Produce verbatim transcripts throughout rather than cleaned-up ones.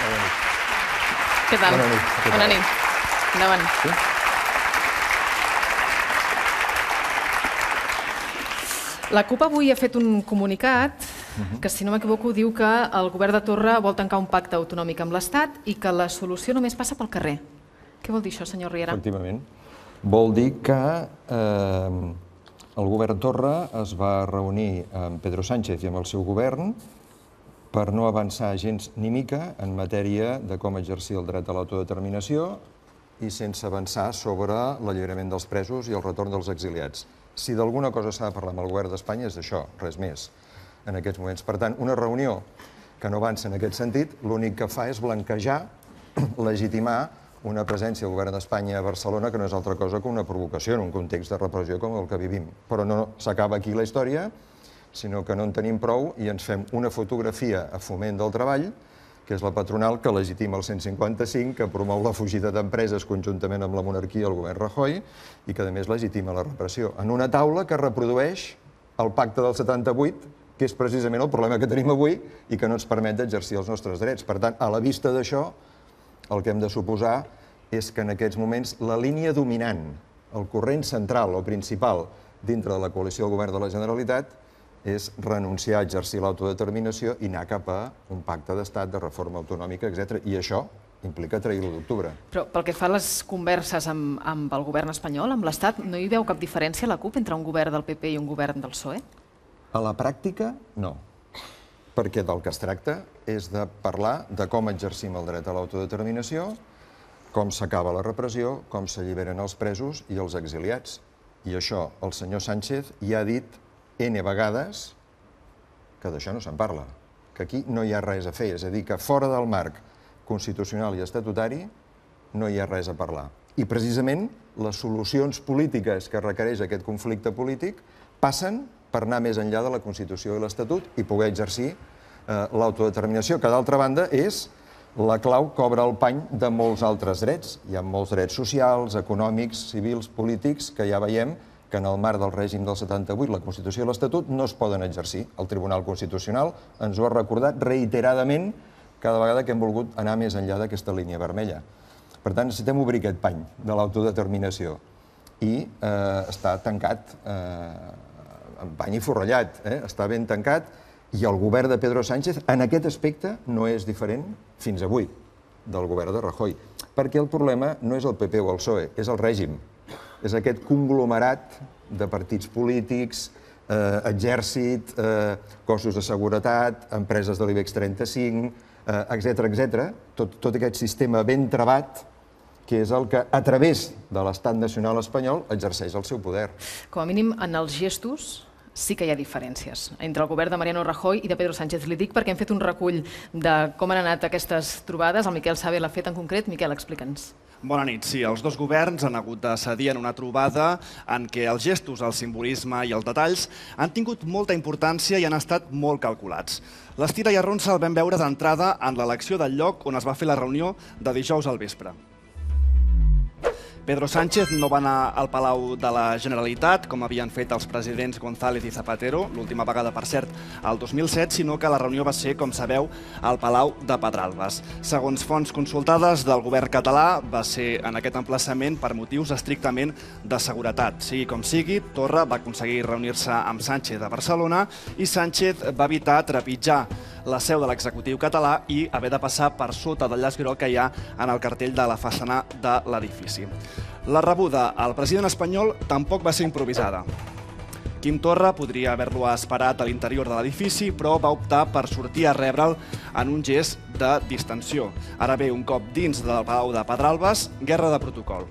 Què tal? Bona nit. Bona nit. Endavant. La CUP avui ha fet un comunicat que, si no m'equivoco, diu que el govern de Torra vol tancar un pacte autonòmic amb l'Estat i que la solució només passa pel carrer. Què vol dir això, senyor Riera? Efectivament. Vol dir que eh, el govern Torra es va reunir amb Pedro Sánchez i amb el seu govern per no avançar gens ni mica en matèria de com exercir el dret a l'autodeterminació i sense avançar sobre l'alliberament dels presos i el retorn dels exiliats. Si d'alguna cosa s'ha de parlar amb el govern d'Espanya és d'això, res més, en aquests moments. Per tant, una reunió que no avança en aquest sentit, l'únic que fa és blanquejar, legitimar una presència del govern d'Espanya a Barcelona que no és altra cosa que una provocació en un context de repressió com el que vivim. Però no s'acaba aquí la història, sinó que no en tenim prou i ens fem una fotografia a Foment del Treball, que és la patronal que legitima el cent cinquanta-cinc, que promou la fugida d'empreses conjuntament amb la monarquia i el govern Rajoy i que, a més, legitima la repressió. En una taula que reprodueix el pacte del setanta-vuit, que és precisament el problema que tenim avui i que no ens permet d'exercir els nostres drets. Per tant, a la vista d'això, el que hem de suposar és que en aquests moments la línia dominant, el corrent central o principal dintre de la coalició del govern de la Generalitat és renunciar a exercir l'autodeterminació i anar cap a un pacte d'estat, de reforma autonòmica, etcètera. I això implica trair l'u d'octubre. Però pel que fa a les converses amb, amb el govern espanyol, amb l'Estat, no hi veu cap diferència la CUP entre un govern del P P i un govern del P S O E? A la pràctica, no. Perquè del que es tracta és de parlar de com exercim el dret a l'autodeterminació, com s'acaba la repressió, com s'alliberen els presos i els exiliats. I això el senyor Sánchez ja ha dit N vegades que d'això no se'n parla, que aquí no hi ha res a fer, és a dir, que fora del marc constitucional i estatutari no hi ha res a parlar. I precisament les solucions polítiques que requereix aquest conflicte polític passen per anar més enllà de la Constitució i l'Estatut i poder exercir l'autodeterminació, que d'altra banda és la clau que obre el pany de molts altres drets. Hi ha molts drets socials, econòmics, civils, polítics, que ja veiem que en el marc del règim del setanta-vuit, la Constitució i l'Estatut no es poden exercir. El Tribunal Constitucional ens ho ha recordat reiteradament cada vegada que hem volgut anar més enllà d'aquesta línia vermella. Per tant, necessitem obrir aquest pany de l'autodeterminació i està tancat, amb pany i forrellat, està ben tancat, i el govern de Pedro Sánchez en aquest aspecte no és diferent fins avui del govern de Rajoy, perquè el problema no és el P P o el P S O E, és el règim. És aquest conglomerat de partits polítics, exèrcit, cossos de seguretat, empreses de l'IBEX trenta-cinc, etcètera, etcètera, tot aquest sistema ben travat que és el que, a través de l'estat nacional espanyol, exerceix el seu poder. Com a mínim, en els gestos sí que hi ha diferències entre el govern de Mariano Rajoy i de Pedro Sánchez. Li dic perquè hem fet un recull de com han anat aquestes trobades. El Miquel Sabe l'ha fet en concret. Miquel, explica'ns. Bona nit. Sí, els dos governs han hagut de cedir en una trobada en què els gestos, el simbolisme i els detalls han tingut molta importància i han estat molt calculats. L'estira i arronsa el vam veure d'entrada en l'elecció del lloc on es va fer la reunió de dijous al vespre. Pedro Sánchez no va anar al Palau de la Generalitat, com havien fet els presidents González i Zapatero, l'última vegada, per cert, el dos mil set, sinó que la reunió va ser, com sabeu, al Palau de Pedralbes. Segons fonts consultades del govern català, va ser en aquest emplaçament per motius estrictament de seguretat. Sigui com sigui, Torra va aconseguir reunir-se amb Sánchez a Barcelona i Sánchez va evitar trepitjar la seu de l'executiu català i haver de passar per sota del llaç groc que hi ha en el cartell de la façana de l'edifici. La rebuda al president espanyol tampoc va ser improvisada. Quim Torra podria haver-lo esperat a l'interior de l'edifici, però va optar per sortir a rebre'l en un gest de distensió. Ara bé, un cop dins del Palau de Pedralbes, guerra de protocol.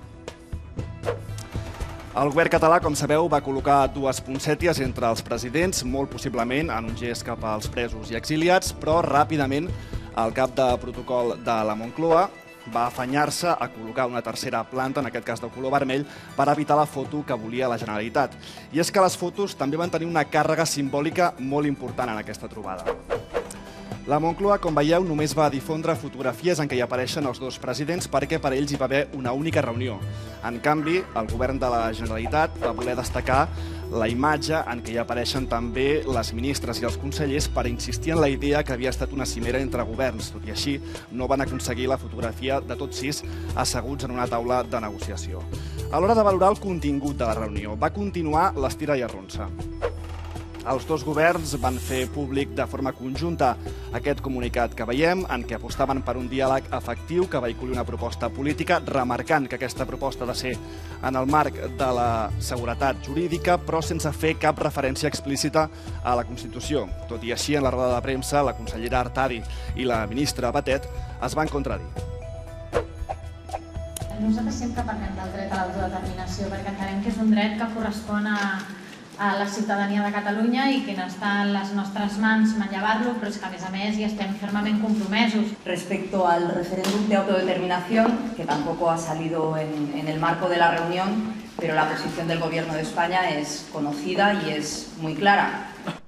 El govern català, com sabeu, va col·locar dues poncèties entre els presidents, molt possiblement en un gest cap als presos i exiliats, però ràpidament el cap de protocol de la Moncloa va afanyar-se a col·locar una tercera planta, en aquest cas de color vermell, per evitar la foto que volia la Generalitat. I és que les fotos també van tenir una càrrega simbòlica molt important en aquesta trobada. La Moncloa, com veieu, només va difondre fotografies en què hi apareixen els dos presidents perquè per ells hi va haver una única reunió. En canvi, el govern de la Generalitat va voler destacar la imatge en què hi apareixen també les ministres i els consellers per insistir en la idea que havia estat una cimera entre governs. Tot i així, no van aconseguir la fotografia de tots sis asseguts en una taula de negociació. A l'hora de valorar el contingut de la reunió, va continuar l'estira i arronsa. Els dos governs van fer públic de forma conjunta aquest comunicat que veiem, en què apostaven per un diàleg efectiu que vehiculi una proposta política, remarcant que aquesta proposta ha de ser en el marc de la seguretat jurídica, però sense fer cap referència explícita a la Constitució. Tot i així, en la roda de premsa, la consellera Artadi i la ministra Batet es van contradir. Nosaltres sempre parlem del dret a l'autodeterminació perquè entenem que és un dret que correspon a a la ciutadania de Catalunya i que no està en les nostres mans manllevar-lo, però és que a més a més hi estem fermament compromesos. Respecto al referéndum de autodeterminación, que tampoco ha salido en, en el marco de la reunión, pero la posición del Gobierno de España es conocida y es muy clara.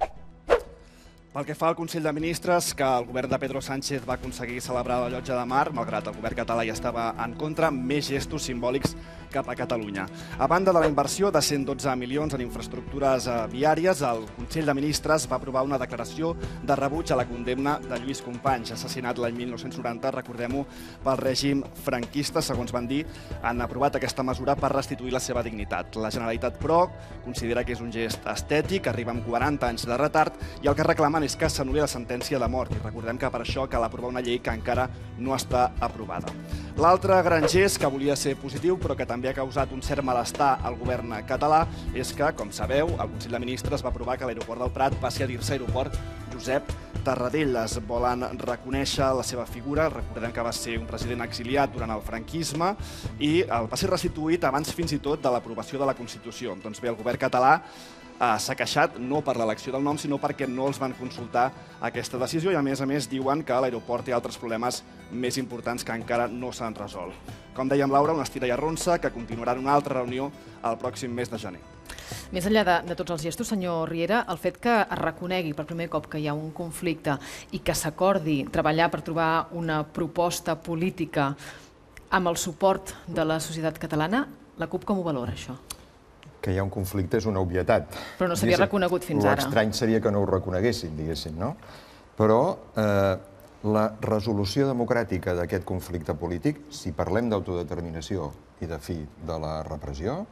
Pel que fa al Consell de Ministres, que el govern de Pedro Sánchez va aconseguir celebrar a la Llotja de Mar, malgrat el govern català hi estava en contra, més gestos simbòlics cap a Catalunya. A banda de la inversió de cent dotze milions en infraestructures viàries, el Consell de Ministres va aprovar una declaració de rebuig a la condemna de Lluís Companys, assassinat l'any mil nou-cents noranta, recordem-ho, pel règim franquista. Segons van dir, han aprovat aquesta mesura per restituir la seva dignitat. La Generalitat, però, considera que és un gest estètic, arriba amb quaranta anys de retard, i el que reclamen és que s'anul·li la sentència de mort. I recordem que per això cal aprovar una llei que encara no està aprovada. L'altre gran gest, que volia ser positiu, però que també ha causat un cert malestar al govern català, és que, com sabeu, el Consell de Ministres va aprovar que l'aeroport del Prat passi a dir-se aeroport Josep Tarradellas. Volen reconèixer la seva figura. Recordem que va ser un president exiliat durant el franquisme i el va ser restituït abans fins i tot de l'aprovació de la Constitució. Doncs bé, el govern català s'ha queixat no per l'elecció del nom, sinó perquè no els van consultar aquesta decisió i, a més a més, diuen que l'aeroport té altres problemes més importants que encara no s'han resolt. Com dèiem, Laura, una estira i arronsa que continuarà en una altra reunió el pròxim mes de gener. Més enllà de, de tots els gestos, senyor Riera, el fet que es reconegui per primer cop que hi ha un conflicte i que s'acordi treballar per trobar una proposta política amb el suport de la societat catalana, la CUP com ho valora, això? Que hi ha un conflicte és una obvietat. Però no s'havia reconegut fins ara. L'estrany seria que no ho reconeguessin, diguéssim, no? Però eh, la resolució democràtica d'aquest conflicte polític, si parlem d'autodeterminació i de fi de la repressió,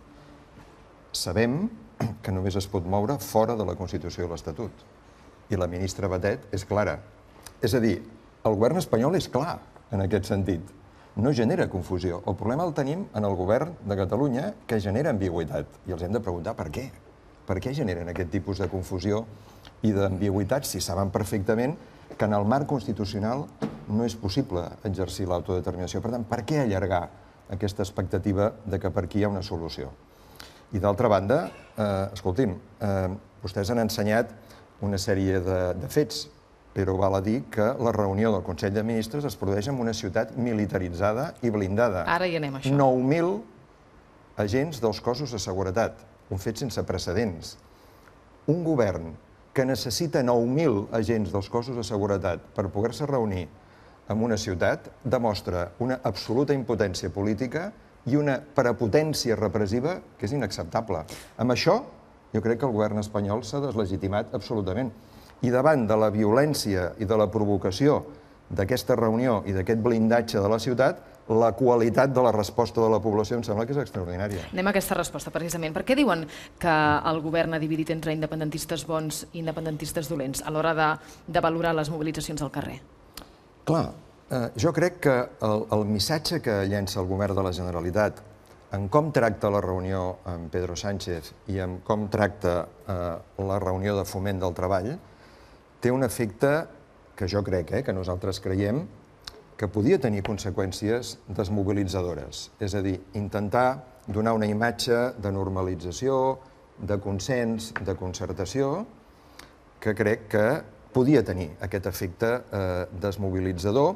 sabem que només es pot moure fora de la Constitució i l'Estatut. I la ministra Batet és clara. És a dir, el govern espanyol és clar en aquest sentit. No genera confusió. El problema el tenim en el govern de Catalunya, que genera ambigüitat. I els hem de preguntar per què. Per què generen aquest tipus de confusió i d'ambigüitat si saben perfectament que en el marc constitucional no és possible exercir l'autodeterminació? Per tant, per què allargar aquesta expectativa de que per aquí hi ha una solució? I d'altra banda, eh, escolti'm, eh, vostès han ensenyat una sèrie de, de fets, però val a dir que la reunió del Consell de Ministres es produeix en una ciutat militaritzada i blindada. Ara hi anem, això. nou mil agents dels cossos de seguretat, un fet sense precedents. Un govern que necessita nou mil agents dels cossos de seguretat per poder-se reunir en una ciutat demostra una absoluta impotència política i una prepotència repressiva que és inacceptable. Amb això, jo crec que el govern espanyol s'ha deslegitimat absolutament. I davant de la violència i de la provocació d'aquesta reunió i d'aquest blindatge de la ciutat, la qualitat de la resposta de la població em sembla que és extraordinària. Anem a aquesta resposta, precisament. Per què diuen que el govern ha dividit entre independentistes bons i independentistes dolents a l'hora de, de valorar les mobilitzacions al carrer? Clar, eh, jo crec que el, el missatge que llença el govern de la Generalitat en com tracta la reunió amb Pedro Sánchez i en com tracta eh, la reunió de foment del treball té un efecte que jo crec, eh, que nosaltres creiem, que podia tenir conseqüències desmobilitzadores. És a dir, intentar donar una imatge de normalització, de consens, de concertació, que crec que podia tenir aquest efecte eh, desmobilitzador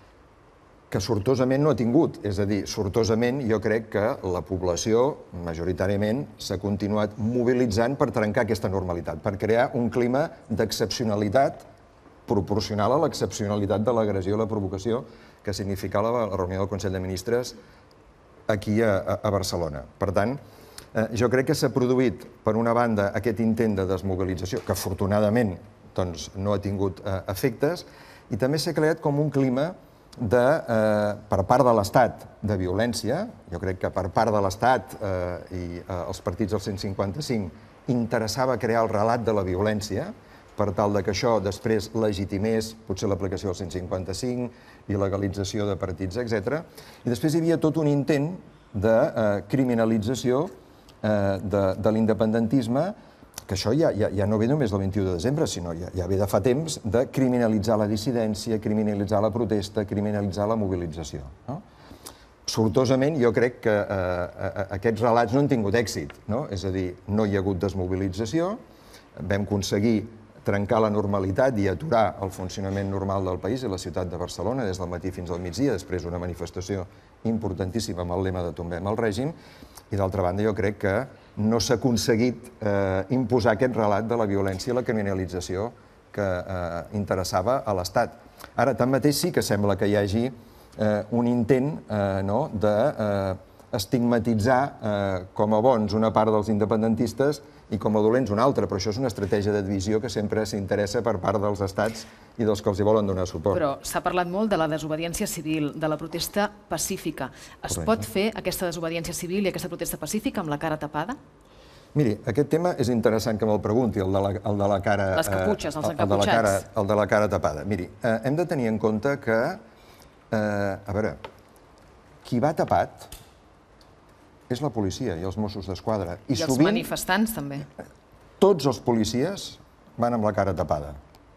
que sortosament no ha tingut. És a dir, sortosament jo crec que la població majoritàriament s'ha continuat mobilitzant per trencar aquesta normalitat, per crear un clima d'excepcionalitat proporcional a l'excepcionalitat de l'agressió i la provocació que significava la reunió del Consell de Ministres aquí a, a Barcelona. Per tant, Jo crec que s'ha produït, per una banda, aquest intent de desmobilització, que afortunadament no ha tingut efectes, i també s'ha creat com un clima per part de l'Estat de violència. Jo crec que per part de l'Estat i els partits del cent cinquanta cinc interessava crear el relat de la violència per tal que això després legitimés potser l'aplicació del cent cinquanta cinc i legalització de partits, etcètera. I després hi havia tot un intent de criminalització de l'independentisme, que això ja no ve només del vint-i-u de desembre, sinó ja ve de fa temps, de criminalitzar la dissidència, criminalitzar la protesta, criminalitzar la mobilització. Sortosament, jo crec que aquests relats no han tingut èxit. És a dir, no hi ha hagut desmobilització, vam aconseguir trencar la normalitat i aturar el funcionament normal del país i la ciutat de Barcelona des del matí fins al migdia, després una manifestació importantíssima amb el lema de tombem el règim, i d'altra banda jo crec que no s'ha aconseguit imposar aquest relat de la violència i la criminalització que interessava a l'Estat. Ara, tanmateix, sí que sembla que hi hagi un intent d'estigmatitzar com a bons una part dels independentistes i com a dolents una altra, però això és una estratègia de divisió que sempre s'interessa per part dels estats i dels que els hi volen donar suport. Però s'ha parlat molt de la desobediència civil, de la protesta pacífica. Es pot fer aquesta desobediència civil i aquesta protesta pacífica amb la cara tapada? Miri, aquest tema és interessant que me'l pregunti, el de la cara... Les caputxes, els encaputxats. El de la cara tapada. Miri, hem de tenir en compte que, a veure, qui va tapat és la policia i els Mossos d'Esquadra. I els manifestants, també. Tots els policies van amb la cara tapada.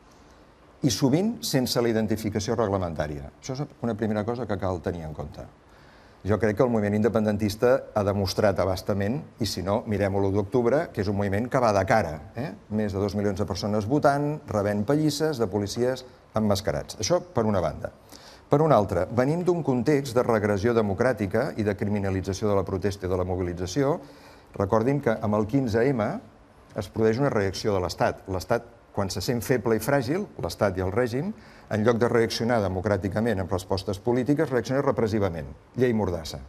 I sovint sense la identificació reglamentària. Això és una primera cosa que cal tenir en compte. Jo crec que el moviment independentista ha demostrat abastament, i si no, mirem l'u d'octubre, que és un moviment que va de cara. Més de dos milions de persones votant, rebent pallisses de policies emmascarats. Això per una banda. Per una altra, venim d'un context de regressió democràtica i de criminalització de la protesta i de la mobilització. Recordin que amb el quinze ema es produeix una reacció de l'Estat. L'Estat, quan se sent feble i fràgil, l'Estat i el règim, en lloc de reaccionar democràticament amb respostes polítiques, reacciona repressivament. Llei Mordassa.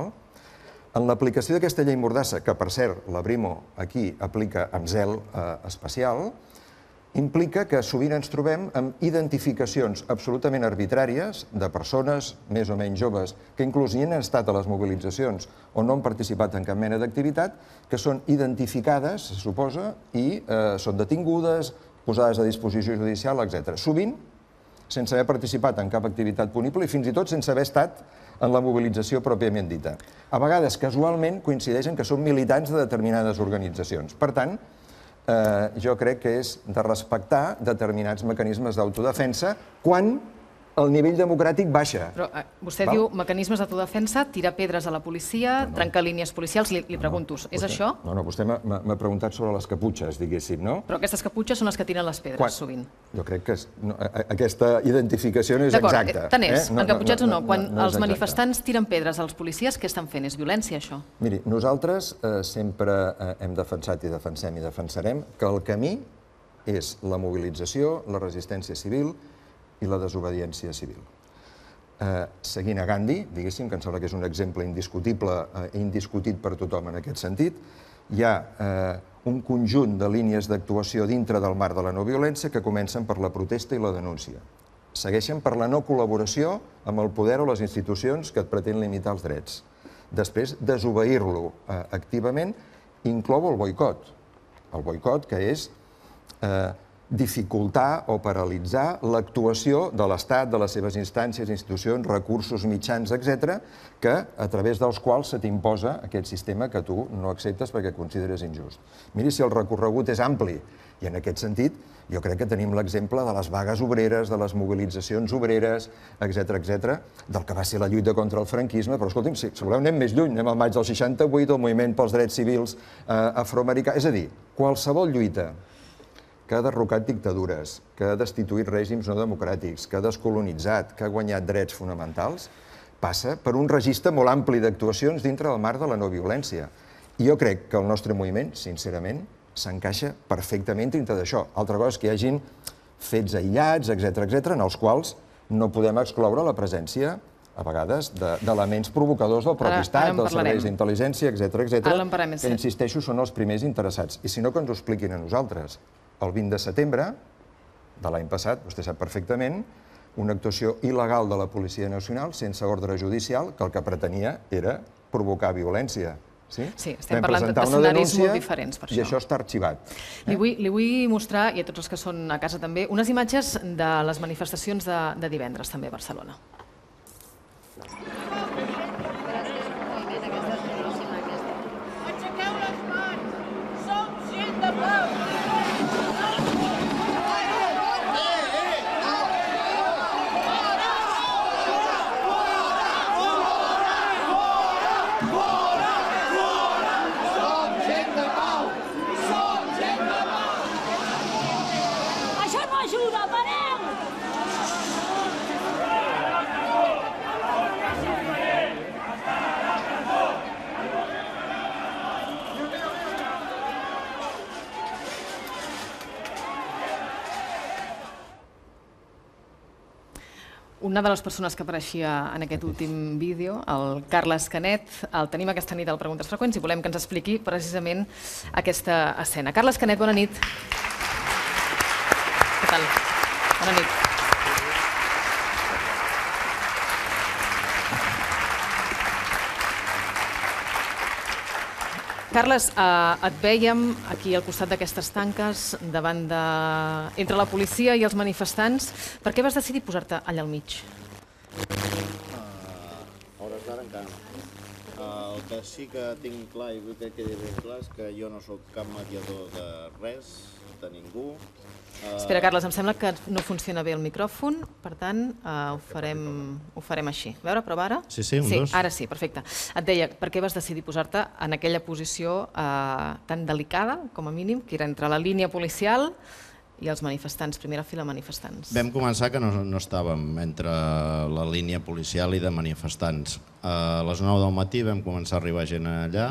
En l'aplicació d'aquesta llei Mordassa, que per cert la Brimo aquí aplica amb zel especial, implica que sovint ens trobem amb identificacions absolutament arbitràries de persones més o menys joves que inclús hi han estat a les mobilitzacions o no han participat en cap mena d'activitat, que són identificades, se suposa, i són detingudes, posades a disposició judicial, etcètera. Sovint sense haver participat en cap activitat punible i fins i tot sense haver estat en la mobilització pròpiament dita. A vegades, casualment, coincideixen que són militants de determinades organitzacions. Per tant, jo crec que és de respectar determinats mecanismes d'autodefensa quan el nivell democràtic baixa. Però vostè diu mecanismes d'autodefensa, tirar pedres a la policia, trencar línies policials, li pregunto, és això? No, no, vostè m'ha preguntat sobre les caputxes, diguéssim, no? Però aquestes caputxes són les que tiren les pedres, sovint. Jo crec que aquesta identificació no és exacta. D'acord, tant és, encaputxats o no, quan els manifestants tiren pedres als policies, què estan fent? És violència, això? Miri, nosaltres sempre hem defensat i defensem i defensarem que el camí és la mobilització, la resistència civil i la desobediència civil. Seguint a Gandhi, diguéssim, que em sembla que és un exemple indiscutible i indiscutit per tothom en aquest sentit, hi ha un conjunt de línies d'actuació dintre del marc de la no violència que comencen per la protesta i la denúncia. Segueixen per la no col·laboració amb el poder o les institucions que et pretén limitar els drets. Després, desobeir-lo activament inclou el boicot. El boicot, que és dificultar o paralitzar l'actuació de l'Estat, de les seves instàncies, institucions, recursos, mitjans, etcètera, que a través dels quals se t'imposa aquest sistema que tu no acceptes perquè consideres injust. Miri, si el recorregut és ampli, i en aquest sentit jo crec que tenim l'exemple de les vagues obreres, de les mobilitzacions obreres, etcètera, etcètera, del que va ser la lluita contra el franquisme, però escolti'm, si voleu anem més lluny, anem al maig del seixanta-vuit, el moviment pels drets civils afroamericà, és a dir, qualsevol lluita que ha derrocat dictadures, que ha destituït règims no democràtics, que ha descolonitzat, que ha guanyat drets fonamentals, passa per un registre molt ampli d'actuacions dintre del marc de la no violència. I jo crec que el nostre moviment, sincerament, s'encaixa perfectament dintre d'això. Altra cosa és que hi hagin fets aïllats, etcètera, etcètera, en els quals no podem excloure la presència a vegades, d'elements provocadors del propi estat, dels serveis d'intel·ligència, etcètera, etcètera, que, insisteixo, són els primers interessats. I si no, que ens ho expliquin a nosaltres. El vint de setembre de l'any passat, vostè sap perfectament, una actuació il·legal de la Policia Nacional, sense ordre judicial, que el que pretenia era provocar violència. Sí, estem parlant d'escenaris molt diferents per això. I això està arxivat. Li vull mostrar, i a tots els que són a casa també, unes imatges de les manifestacions de divendres també a Barcelona. Aixequeu les mans! Som gent de pau! Una de les persones que apareixia en aquest últim vídeo, el Carles Canet, el tenim aquesta nit al Preguntes Freqüents i volem que ens expliqui precisament aquesta escena. Carles Canet, bona nit. Què tal? Bona nit. Carles, et vèiem aquí al costat d'aquestes tanques, davant de... entre la policia i els manifestants. Per què vas decidir posar-te allà al mig? A hores d'ara encara no. El que sí que tinc clar i vull que quedi ben clar és que jo no sóc cap mediador de res, de ningú. Espera, Carles, em sembla que no funciona bé el micròfon, per tant, ho farem així. A veure, prova ara? Sí, sí, un, dos. Sí, ara sí, perfecte. Et deia, per què vas decidir posar-te en aquella posició tan delicada, com a mínim, que era entre la línia policial i els manifestants, primera fila manifestants? Vam començar que no estàvem entre la línia policial i de manifestants. A les nou del matí vam començar a arribar gent allà,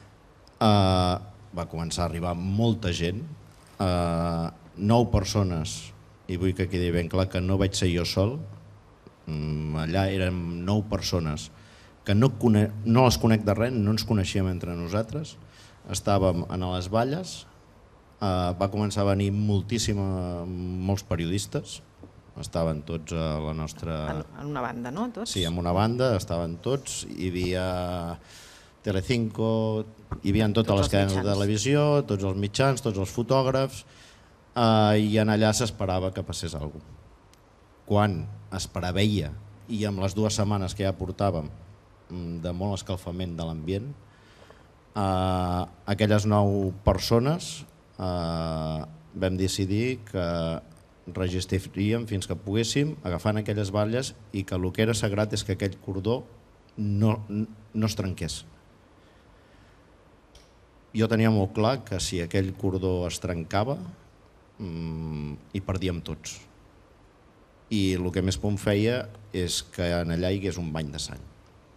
va començar a arribar molta gent, nou persones, i vull que quedi ben clar que no vaig ser jo sol, allà érem nou persones que no les conec de res, no ens coneixíem entre nosaltres, estàvem a les valles, va començar a venir moltíssim, molts periodistes, estaven tots a la nostra... En una banda, no? Sí, en una banda estaven tots, hi havia Telecinco, hi havia totes les cadenes de televisió, tots els mitjans, tots els fotògrafs, i en allà s'esperava que passés alguna cosa. Quan es preveia, i amb les dues setmanes que ja portàvem de molt escalfament de l'ambient, aquelles nou persones vam decidir que registraríem fins que poguéssim, agafant aquelles valles, i que el que era sagrat és que aquell cordó no es trenqués. Jo tenia molt clar que si aquell cordó es trencava, hi perdíem tots. I el que més por em feia és que allà hi hagués un bany de sang.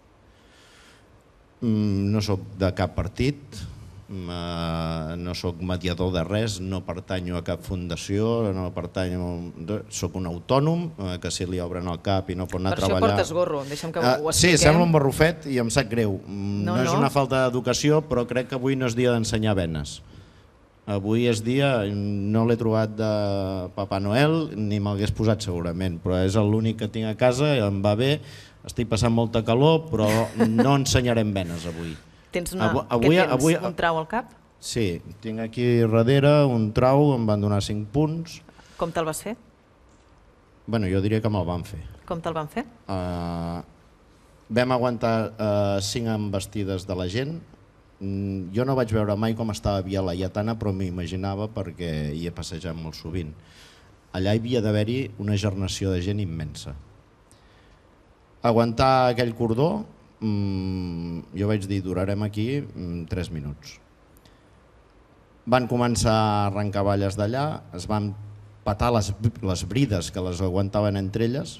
No soc de cap partit, no soc mediador de res, no pertanyo a cap fundació, no pertanyo... soc un autònom que si li obren el cap i no pot anar a treballar... Per això portes gorro, deixa'm que ho expliquem. Sí, sembla un barrufet i em sap greu. No és una falta d'educació, però crec que avui no és dia d'ensenyar venes. Avui és dia, no l'he trobat de Papa Noel, ni m'hagués posat segurament, però és l'únic que tinc a casa, em va bé, estic passant molta calor, però no ensenyarem venes avui. Tens un trau al cap? Sí, tinc aquí darrere un trau, em van donar cinc punts. Com te'l vas fer? Bueno, jo diria que me'l van fer. Com te'l van fer? Vam aguantar cinc embestides de la gent. Jo no vaig veure mai com estava Via Laietana, però m'imaginava perquè hi he passejat molt sovint. Allà hi havia d'haver-hi una gernació de gent immensa. Aguantar aquell cordó, jo vaig dir, durarem aquí tres minuts. Van començar a arrencar valles d'allà, es van petar les brides que les aguantaven entre elles,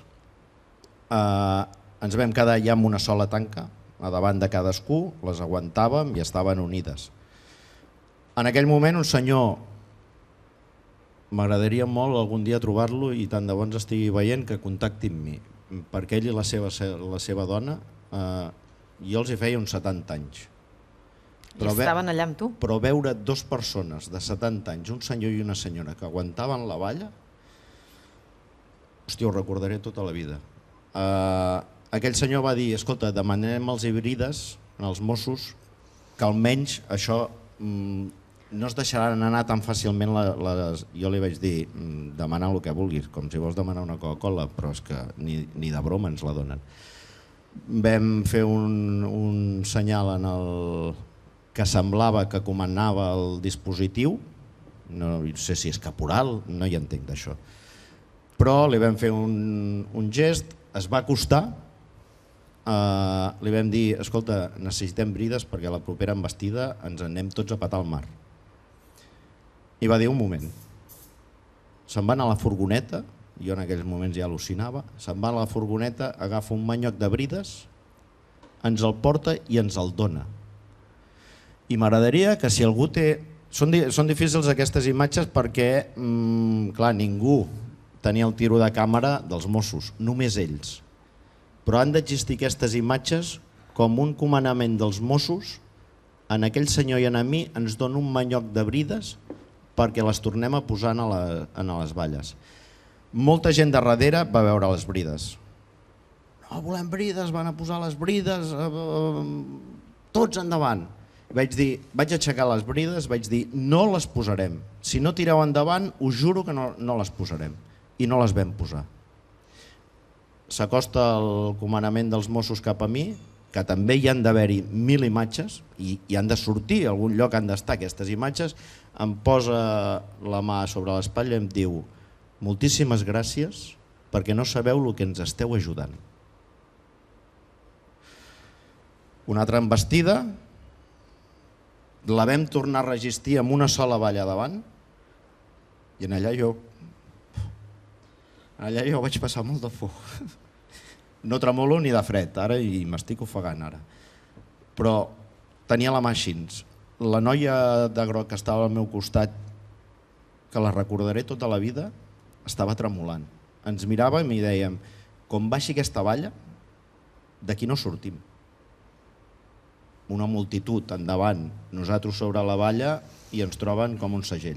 ens vam quedar ja amb una sola tanca, a davant de cadascú, les aguantàvem i estaven unides. En aquell moment un senyor, m'agradaria molt algun dia trobar-lo i tant de bo ens estigui veient que contacti amb mi. perquè ell i la seva, la seva dona, eh, jo els hi feia uns setanta anys. I estaven allà amb tu? Però veure dos persones de setanta anys, un senyor i una senyora, que aguantaven la valla, hòstia, ho recordaré tota la vida. Eh, aquell senyor va dir, escolta, demanem als hibrides, als Mossos, que almenys això mm, no es deixaran anar tan fàcilment. La, les, jo li vaig dir, mm, demanar el que vulguis, com si vols demanar una Coca-Cola, però és que ni, ni de broma ens la donen. Vam fer un, un senyal en el que semblava que comandava el dispositiu, no sé si és caporal, no hi entenc d'això, però li vam fer un, un gest, es va acostar, eh, li vam dir, escolta, necessitem brides perquè la propera embestida ens anem tots a petar al mar. I va dir, un moment, se'n va anar a la furgoneta, jo en aquells moments ja al·lucinava, se'n va a la furgoneta, agafa un manyoc de brides, ens el porta i ens el dona. I m'agradaria que si algú té... Són, són difícils aquestes imatges perquè, mmm, clar, ningú tenia el tiro de càmera dels Mossos, només ells. Però han d'existir aquestes imatges com un comandament dels Mossos, en aquell senyor i en a mi ens dona un manyoc de brides perquè les tornem a posar en, la, en les valles. Molta gent de darrere va veure les brides. No volem brides, van a posar les brides, eh, eh, tots endavant. Vaig dir, vaig aixecar les brides, vaig dir, no les posarem. Si no tireu endavant, us juro que no, no les posarem. I no les vam posar. S'acosta el comandament dels Mossos cap a mi, que també hi han d'haver-hi mil imatges, i, i han de sortir, a algun lloc han d'estar aquestes imatges, em posa la mà sobre l'espatlla i em diu, moltíssimes gràcies perquè no sabeu el que ens esteu ajudant. Una altra embestida, la vam tornar a registrar amb una sola valla davant i en allà jo allà jo vaig passar molt de por. No tremolo ni de fred ara i m'estic ofegant ara, però tenia la mà així. La noia de groc que estava al meu costat, que la recordaré tota la vida, estava tremolant. Ens miràvem i dèiem, com baixi aquesta valla, d'aquí no sortim. Una multitud endavant, nosaltres sobre la valla i ens troben com un segell.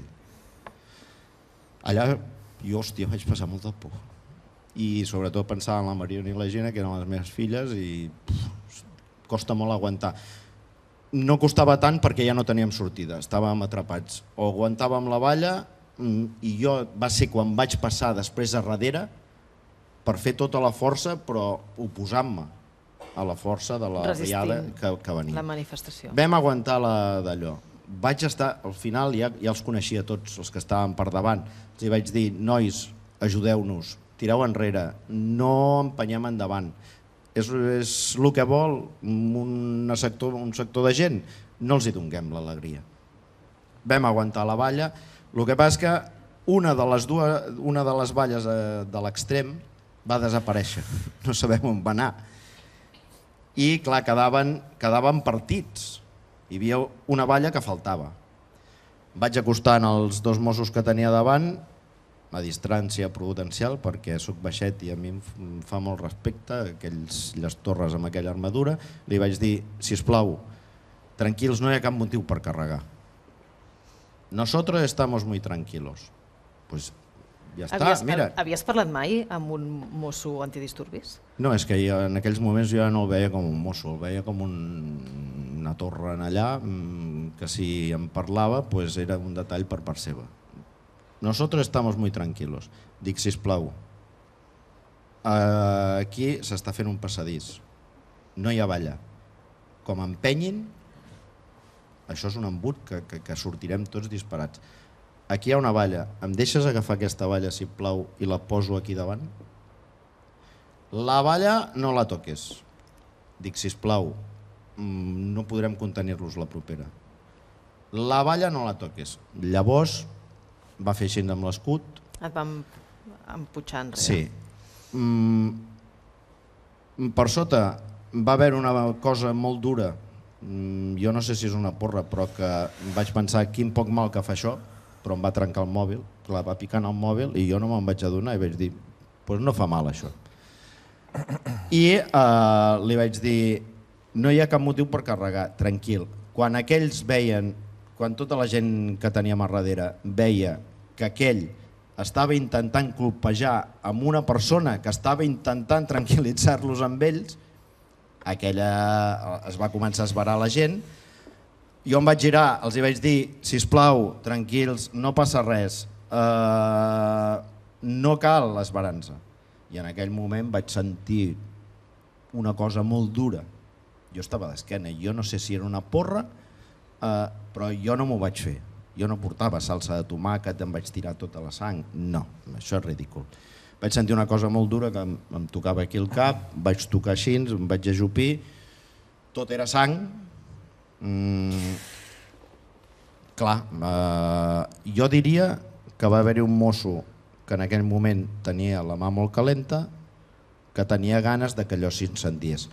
Allà jo, hòstia, vaig passar molta por. I sobretot pensava en la Mariona i la Gina, que eren les meves filles, i pff, costa molt aguantar. No costava tant perquè ja no teníem sortida, estàvem atrapats. O aguantàvem la valla i jo va ser quan vaig passar després a darrere per fer tota la força, però oposant-me a la força de la riada que, que venia. La manifestació. Vam aguantar d'allò. Vaig estar, al final ja, ja els coneixia tots els que estaven per davant. Els vaig dir, nois, ajudeu-nos, tireu enrere, no empenyem endavant. És, és el que vol un sector, un sector de gent, no els hi donguem l'alegria. Vam aguantar la valla, el que passa és que una de les, dues, una de les valles de l'extrem va desaparèixer, no sabem on va anar. I clar, quedaven, quedaven partits, hi havia una valla que faltava. Vaig acostant els dos Mossos que tenia davant, a distància prudencial, perquè soc baixet i a mi em fa molt respecte, aquells, les torres amb aquella armadura, li vaig dir, sisplau, tranquils, no hi ha cap motiu per carregar. Nosotros estamos muy tranquilos. Pues ja està, havies, mira. Havies parlat mai amb un mosso antidisturbis? No, és que jo, en aquells moments jo no el veia com un mosso, el veia com un, una torre en allà, que si em parlava pues era un detall per part seva. Nosotros estamos muy tranquilos. Dic, sisplau, aquí s'està fent un passadís, no hi ha valla. Com empenyin, això és un embut que, que, que sortirem tots disparats. Aquí hi ha una valla, em deixes agafar aquesta valla, sisplau, i la poso aquí davant? La valla no la toques. Dic, sisplau, no podrem contenir-los la propera. La valla no la toques. Llavors va fer així amb l'escut. Et vam emputxar enrere. Sí. Per sota va haver una cosa molt dura, jo no sé si és una porra, però que vaig pensar quin poc mal que fa això, però em va trencar el mòbil, la va picar en el mòbil i jo no me'n vaig adonar i vaig dir, doncs no fa mal això. I li vaig dir, no hi ha cap motiu per carregar, tranquil. Quan aquells veien, quan tota la gent que teníem a darrere veia que aquell estava intentant colpejar amb una persona que estava intentant tranquil·litzar-los amb ells, aquella es va començar a esverar la gent. Jo em vaig girar, els hi vaig dir, sisplau, tranquils, no passa res, no cal esverar-se. I en aquell moment vaig sentir una cosa molt dura. Jo estava d'esquena, jo no sé si era una porra, però jo no m'ho vaig fer. Jo no portava salsa de tomàquet, em vaig tirar tota la sang. No, això és ridícul. Vaig sentir una cosa molt dura que em tocava aquí el cap, vaig tocar així, em vaig ajupir, tot era sang. Clar, jo diria que va haver-hi un mosso que en aquell moment tenia la mà molt calenta, que tenia ganes que allò s'incendiés.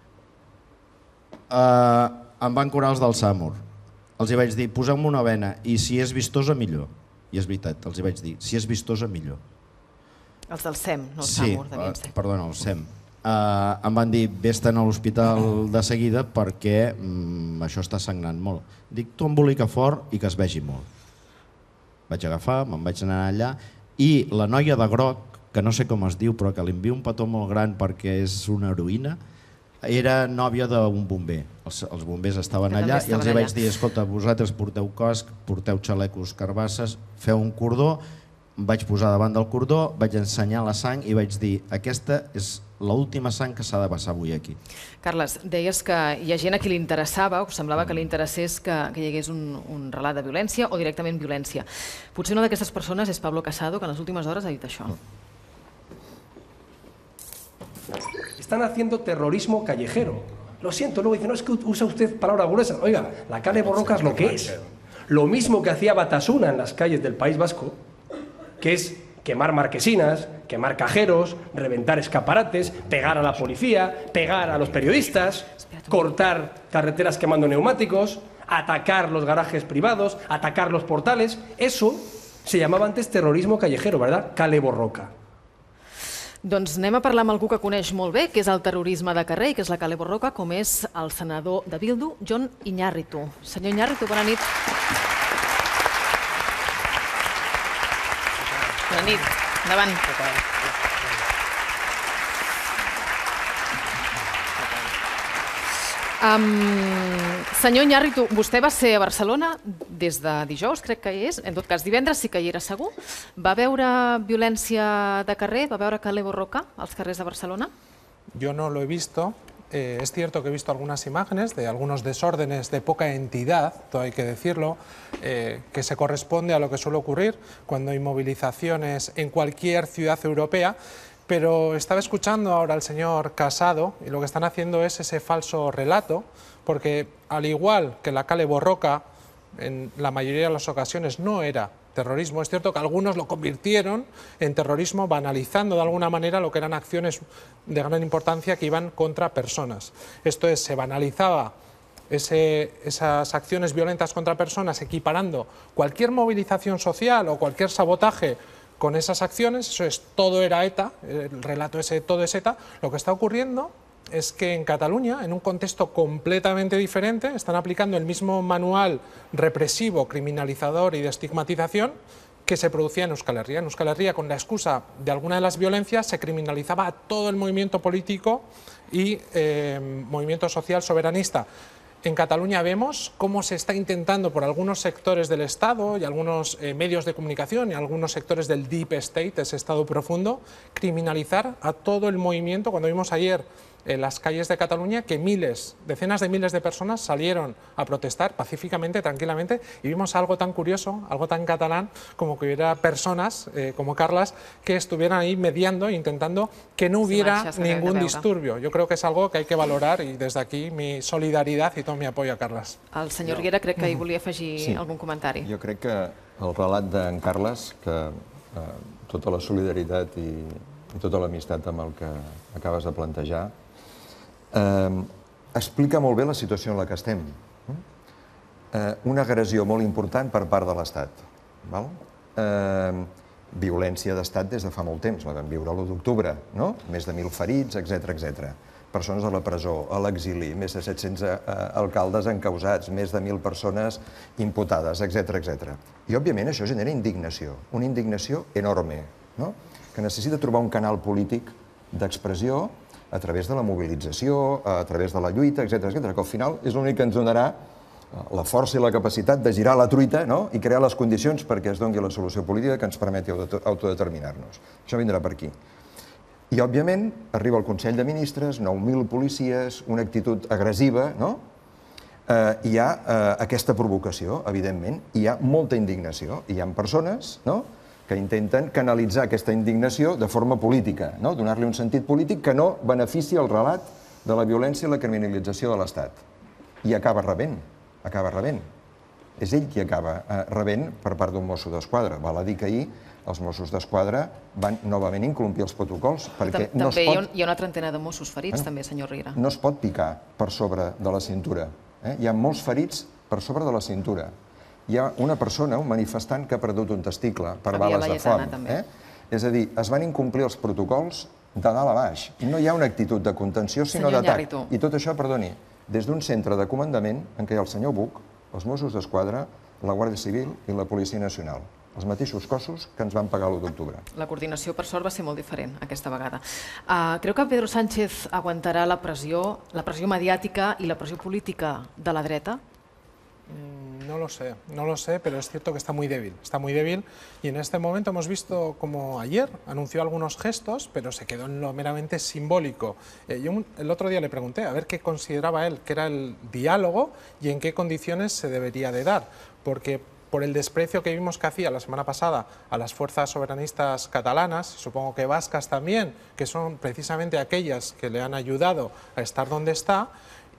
Em van curar els del SAMUR. Els hi vaig dir, poseu-me una vena i si és vistosa, millor. I és veritat, els hi vaig dir, si és vistosa, millor. Els del SEM, no el Sí, SAMUR, devien ser. perdona, el SEM. Em van dir, vés-te'n a l'hospital de seguida perquè això està sagnant molt. Dic, tu embolica fort i que es vegi molt. Vaig agafar, me'n vaig anar allà i la noia de groc, que no sé com es diu, però que li envia un petó molt gran perquè és una heroïna, era nòvia d'un bomber. Els bombers estaven allà i els vaig dir, escolta, vosaltres porteu casc, porteu xalecos carbasses, feu un cordó, em vaig posar davant del cordó, vaig ensenyar la sang i vaig dir, aquesta és l'última sang que s'ha de passar avui aquí. Carles, deies que hi ha gent a qui li interessava, o semblava que li interessés que hi hagués un relat de violència o directament violència. Potser una d'aquestes persones és Pablo Casado, que en les últimes hores ha dit això. Están haciendo terrorismo callejero. Lo siento, luego dicen, no, es que usa usted palabras gruesas. Oiga, la kale borroka es lo que es. Lo mismo que hacía Batasuna en las calles del País Vasco, que es quemar marquesinas, quemar cajeros, reventar escaparates, pegar a la policía, pegar a los periodistas, cortar carreteras quemando neumáticos, atacar los garajes privados, atacar los portales. Eso se llamaba antes terrorismo callejero, ¿verdad? Kale borroka. Doncs anem a parlar amb algú que coneix molt bé, que és el terrorisme de carrer i que és la kale borroka, com és el senador de Bildu, Jon Iñárritu. Senyor Iñárritu, bona nit. Bona nit. Endavant. Senyor Iñárritu, vostè va ser a Barcelona des de dijous, crec que hi és, en tot cas divendres sí que hi era segur. Va veure violència de carrer, va veure kale borroka als carrers de Barcelona? Yo no lo he visto. Eh, es cierto que he visto algunas imágenes de algunos desórdenes de poca entidad, todo hay que decirlo, eh, que se corresponde a lo que suele ocurrir cuando hay movilizaciones en cualquier ciudad europea, pero estaba escuchando ahora al señor Casado y lo que están haciendo es ese falso relato, porque al igual que la kale borroka en la mayoría de las ocasiones no era terrorismo, es cierto que algunos lo convirtieron en terrorismo banalizando de alguna manera lo que eran acciones de gran importancia que iban contra personas. Esto es, se banalizaba ese, esas acciones violentas contra personas equiparando cualquier movilización social o cualquier sabotaje con esas acciones, eso es, todo era ETA, el relato ese, todo es ETA. Lo que está ocurriendo es que en Cataluña, en un contexto completamente diferente, están aplicando el mismo manual represivo, criminalizador y de estigmatización que se producía en Euskal Herria. En Euskal Herria, con la excusa de alguna de las violencias, se criminalizaba a todo el movimiento político y eh, movimiento social soberanista. En Cataluña vemos cómo se está intentando por algunos sectores del Estado y algunos eh, medios de comunicación y algunos sectores del Deep State, ese Estado profundo, criminalizar a todo el movimiento. Cuando vimos ayer en las calles de Cataluña que miles, decenas de miles de personas salieron a protestar pacíficamente, tranquilamente, y vimos algo tan curioso, algo tan catalán, como que hubiera personas eh, como Carles que estuvieran ahí mediando e intentando que no hubiera ningún disturbio. Yo creo que es algo que hay que valorar y desde aquí mi solidaridad y todo mi apoyo a Carles. El senyor Riera crec que hi volia afegir algun comentari. Jo crec que el relat d'en Carles, que tota la solidaritat i tota l'amistat amb el que acabes de plantejar, explica molt bé la situació en la que estem. Una agressió molt important per part de l'Estat. violència d'estat des de fa molt temps, la vam viure l'u d'octubre, no? Més de mil ferits, etcètera, etcètera. Persones a la presó, a l'exili, més de set-cents alcaldes encausats, més de mil persones imputades, etcètera, etcètera. I, òbviament, això genera indignació, una indignació enorme, no? Que necessita trobar un canal polític d'expressió a través de la mobilització, a través de la lluita, etcètera, etcètera, que al final és l'únic que ens donarà la força i la capacitat de girar la truita i crear les condicions perquè es doni la solució política que ens permeti autodeterminar-nos. Això vindrà per aquí. I, òbviament, arriba el Consell de Ministres, nou mil policies, una actitud agressiva, no? Hi ha aquesta provocació, evidentment, hi ha molta indignació. Hi ha persones que intenten canalitzar aquesta indignació de forma política, donar-li un sentit polític que no beneficia el relat de la violència i la criminalització de l'Estat. I acaba rebent. acaba rebent. És ell qui acaba rebent per part d'un mosso d'esquadra. Val a dir que ahir els Mossos d'Esquadra van novament incomplir els protocols perquè no es pot... També hi ha una trentena de Mossos ferits, també, senyor Riera. No es pot picar per sobre de la cintura. Hi ha molts ferits per sobre de la cintura. Hi ha una persona, un manifestant, que ha perdut un testicle per bales de foam. És a dir, es van incomplir els protocols de dalt a baix. No hi ha una actitud de contenció, sinó d'atac. I tot això, perdoni, des d'un centre de comandament en què hi ha el senyor Buch, els Mossos d'Esquadra, la Guàrdia Civil i la Policia Nacional. Els mateixos cossos que ens van pagar l'u d'octubre. La coordinació, per sort, va ser molt diferent aquesta vegada. Creu que Pedro Sánchez aguantarà la pressió, la pressió mediàtica i la pressió política de la dreta? No lo sé, no lo sé, pero es cierto que está muy débil, está muy débil y en este momento hemos visto como ayer anunció algunos gestos, pero se quedó en lo meramente simbólico. Eh, yo el otro día le pregunté a ver qué consideraba él que era el diálogo y en qué condiciones se debería de dar, porque por el desprecio que vimos que hacía la semana pasada a las fuerzas soberanistas catalanas, supongo que vascas también, que son precisamente aquellas que le han ayudado a estar donde está,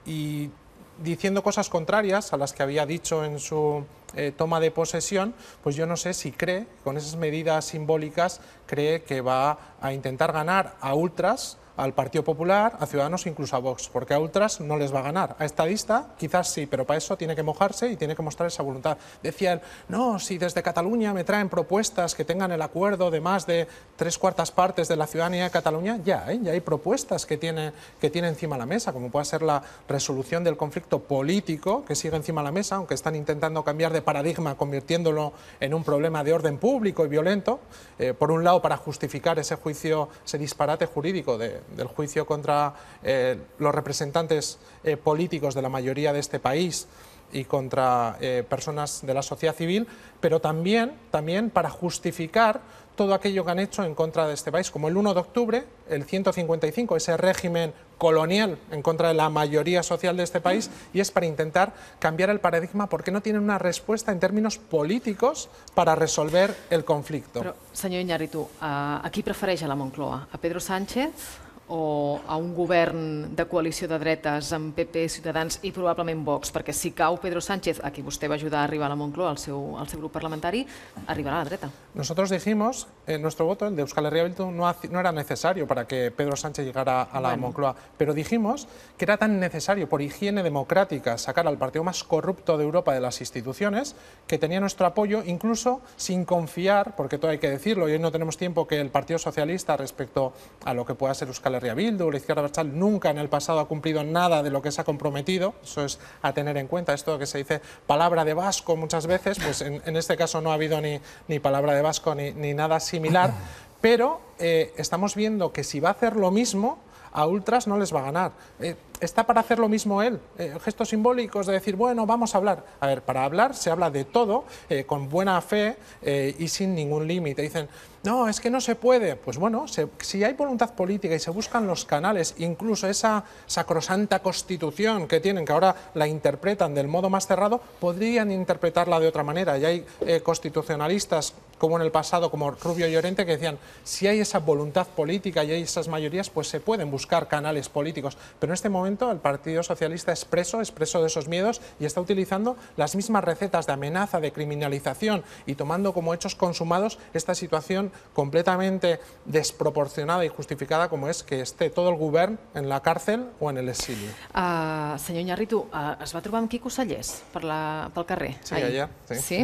y diciendo cosas contrarias a las que había dicho en su eh, toma de posesión, pues yo no sé si cree, con esas medidas simbólicas, cree que va a intentar ganar a ultras al Partido Popular, a Ciudadanos e incluso a Vox, porque a ultras no les va a ganar. A estadista quizás sí, pero para eso tiene que mojarse y tiene que mostrar esa voluntad. Decía él, no, si desde Cataluña me traen propuestas que tengan el acuerdo de más de tres cuartas partes de la ciudadanía de Cataluña, ya, ¿eh? ya hay propuestas que tiene, que tiene encima de la mesa, como puede ser la resolución del conflicto político, que sigue encima de la mesa, aunque están intentando cambiar de paradigma, convirtiéndolo en un problema de orden público y violento, eh, por un lado para justificar ese juicio, ese disparate jurídico de del juicio contra eh, los representantes eh, políticos de la mayoría de este país y contra eh, personas de la sociedad civil, pero también, también para justificar todo aquello que han hecho en contra de este país, como el uno de octubre, el ciento cincuenta y cinco, ese régimen colonial en contra de la mayoría social de este país, y es para intentar cambiar el paradigma porque no tienen una respuesta en términos políticos para resolver el conflicto. Però, senyor Iñárritu, a qui prefereix a la Moncloa? A Pedro Sánchez o a un govern de coalició de dretes amb P P, Ciutadans i probablement Vox? Perquè si cau Pedro Sánchez, a qui vostè va ajudar a arribar a la Moncloa, al seu, al seu grup parlamentari, arribarà a la dreta. Nosotros dijimos, eh, nuestro voto, el de Euskal Herria Bildu, no, no era necesario para que Pedro Sánchez llegara a la bueno. Moncloa, pero dijimos que era tan necesario por higiene democrática sacar al partido más corrupto de Europa de las instituciones, que tenía nuestro apoyo, incluso sin confiar, porque todo hay que decirlo, y hoy no tenemos tiempo, que el Partido Socialista respecto a lo que pueda ser Euskal Herria Bildu, la izquierda abertzale, nunca en el pasado ha cumplido nada de lo que se ha comprometido. Eso es a tener en cuenta. Esto que se dice palabra de vasco muchas veces, pues en, en este caso no ha habido ni, ni palabra de vasco ni, ni nada similar, pero eh, estamos viendo que si va a hacer lo mismo, a ultras no les va a ganar. Eh, está para hacer lo mismo él, eh, gestos simbólicos de decir, bueno, vamos a hablar. A ver, para hablar se habla de todo, eh, con buena fe eh, y sin ningún límite. Dicen, no, es que no se puede. Pues bueno, se, si hay voluntad política y se buscan los canales, incluso esa sacrosanta constitución que tienen, que ahora la interpretan del modo más cerrado, podrían interpretarla de otra manera. Y hay eh, constitucionalistas, como en el pasado, como Rubio y Llorente, que decían, si hay esa voluntad política y hay esas mayorías, pues se pueden buscar canales políticos. Pero en este momento el Partido Socialista es preso, es preso de esos miedos y está utilizando las mismas recetas de amenaza, de criminalización y tomando como hechos consumados esta situación completamente desproporcionada y justificada como es que esté todo el govern en la cárcel o en el exilio. Uh, senyor Iñárritu, uh, es va trobar amb Quico Sallés per la, pel carrer? Sí, allà. Sí. Sí?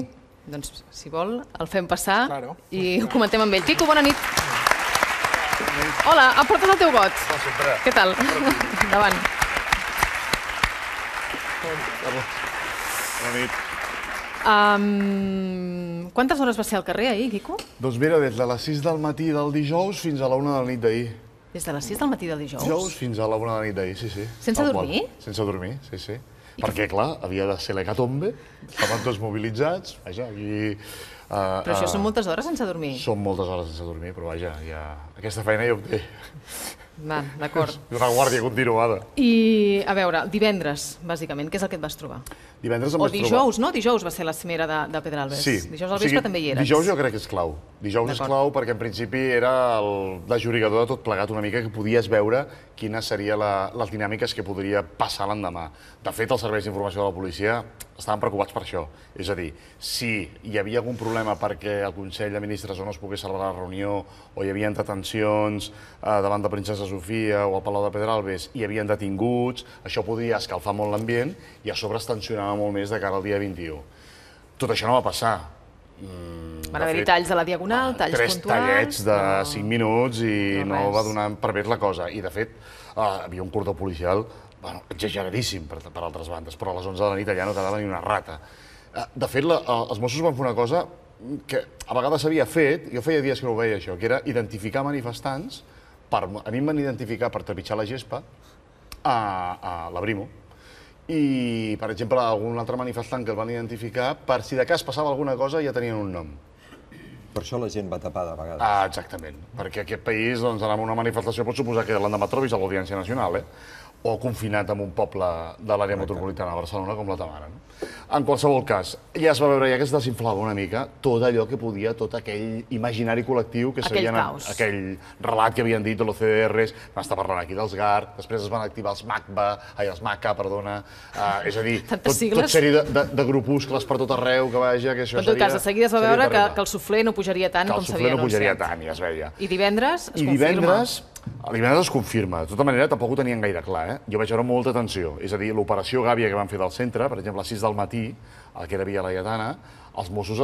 Doncs, si vol, el fem passar i ho comentem amb ell. Quico, bona nit. Hola, ha portat el teu vot. Què tal? Endavant. Bona nit. Um, quantes hores va ser al carrer ahir, Quico? Doncs mira, des de les sis del matí del dijous fins a la una de la nit d'ahir. Des de les sis del matí del dijous? Dijous fins a la una de la nit d'ahir, sí, sí. Sense dormir? Sense dormir, sí, sí. Perquè, clar, havia de ser l'hecatombe, estaven tots mobilitzats, vaja, aquí... Però això són moltes hores sense dormir? Són moltes hores sense dormir, però vaja, aquesta feina ja ho té. Va, d'acord. Una guàrdia continuada. I, a veure, divendres, bàsicament, què és el que et vas trobar? Divendres em vaig trobar... O dijous, no? Dijous va ser la cimera de Pedralbes. Sí. Dijous al vespre també hi eres. Dijous jo crec que és clau. Dijous és clau perquè en principi era el desllorigador de tot plegat una mica, que podies veure quines serien les dinàmiques que podria passar l'endemà. De fet, els serveis d'informació de la policia estaven preocupats per això. És a dir, si hi havia algun problema perquè el Consell de Ministres no es pogués celebrar la reunió o hi havia detencions davant de Princesa Sofia o al Palau de Pedralbes i hi havia detinguts, això podia escalfar molt l'ambient i a sobre es tensionava molt més de cara al dia vint-i-u. Tot això no va passar. Van haver-hi talls a la Diagonal, talls puntuals... Tres tallets de cinc minuts i no va donar per veure la cosa. I, de fet, havia un cordó policial exageradíssim per altres bandes, però a les onze de la nit allà no quedava ni una rata. De fet, els Mossos van fer una cosa que a vegades s'havia fet, jo feia dies que no ho veia això, que era identificar manifestants, a mi em van identificar per trepitjar la gespa a la Brimo, i, per exemple, algun altre manifestant que el van identificar, per si de cas passava alguna cosa ja tenien un nom. Per això la gent va tapada a vegades. Ah, exactament, perquè aquest país, doncs, anar a una manifestació pot suposar que l'endemà trobis a l'Audiència Nacional, eh? O confinat en un poble de l'àrea metropolitana de Barcelona com la Tamara. En qualsevol cas, ja es va veure ja que es desinflava una mica tot allò que podia, tot aquell imaginari col·lectiu que aquell caos. Aquell relat que havien dit de l'O C D Rs, van estar parlant aquí dels G A R, després es van activar els MACBA, ai, els MACA, perdona, és a dir, tot sèrie de grupuscles per tot arreu, que vaja, que això seria... En tot cas, de seguida es va veure que el suflé no pujaria tant com s'havia anunciat. Que el suflé no pujaria tant, ja es veia. I divendres es confirma. I divendres... Divendres es confirma. De tota manera, tampoc ho tenien gaire clar, eh? Jo vaig veure molta tensió. És a dir, l'operació Gàbia que van fer del centre, per exemple, a les sis del matí, al que era Via Laietana, els Mossos,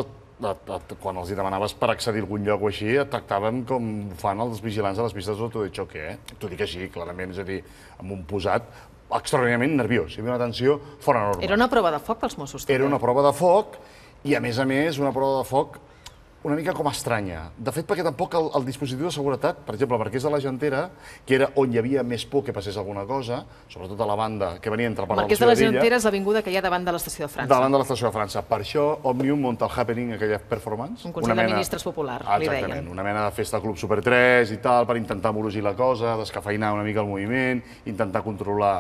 quan els demanaves per accedir a algun lloc o així, et tractaven com fan els vigilants a les pistes d'autodechoque, eh? T'ho dic així, clarament, és a dir, amb un posat extraordinàriament nerviós. Hi havia una tensió fora normal. Era una prova de foc pels Mossos, també. Era una prova de foc i, a més a més, una prova de foc una mica com estranya. De fet, perquè tampoc el, el dispositiu de seguretat, per exemple, el Marquès de la Gentera, que era on hi havia més por que passés alguna cosa, sobretot a la banda que venia entre per la Marquès de la Gentera és l'avinguda que hi ha davant de l'estació de França. Davant de l'estació de França. Per això Òmnium munta el Happening, aquella performance. Un Consell de Ministres popular, li deien. Exactament, una mena de festa Club Super tres i tal, per intentar morosir la cosa, descafeinar una mica el moviment, intentar controlar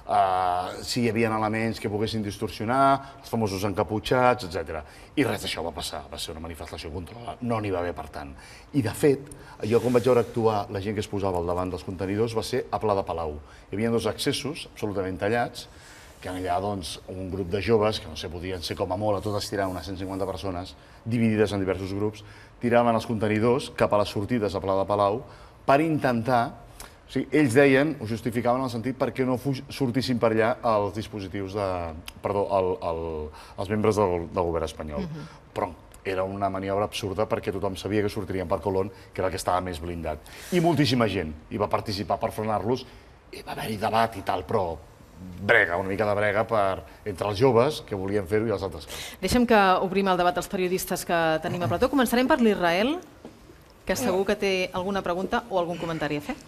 Uh, si hi havia elements que poguessin distorsionar, els famosos encaputxats, etcètera. I res d'això va passar, va ser una manifestació controlada, no n'hi va haver per tant. I de fet, jo quan vaig veure actuar la gent que es posava al davant dels contenidors va ser a Pla de Palau. Hi havia dos accessos absolutament tallats, que allà doncs, un grup de joves, que no sé, podien ser com a molt a tot estirar unes cent cinquanta persones, dividides en diversos grups, tiraven els contenidors cap a les sortides a Pla de Palau per intentar... O sigui, ells deien, ho justificaven en el sentit perquè no sortissin per allà els dispositius de... Perdó, el, el, els membres del, del govern espanyol. Uh-huh. Però era una maniobra absurda perquè tothom sabia que sortirien per Colón, que era el que estava més blindat. I moltíssima gent hi va participar per frenar-los, i va haver-hi debat i tal, però brega, una mica de brega per, entre els joves que volien fer-ho i els altres. Deixa'm que obrim el debat dels periodistes que tenim a plató. Començarem per l'Israel, que segur que té alguna pregunta o algun comentari a fer.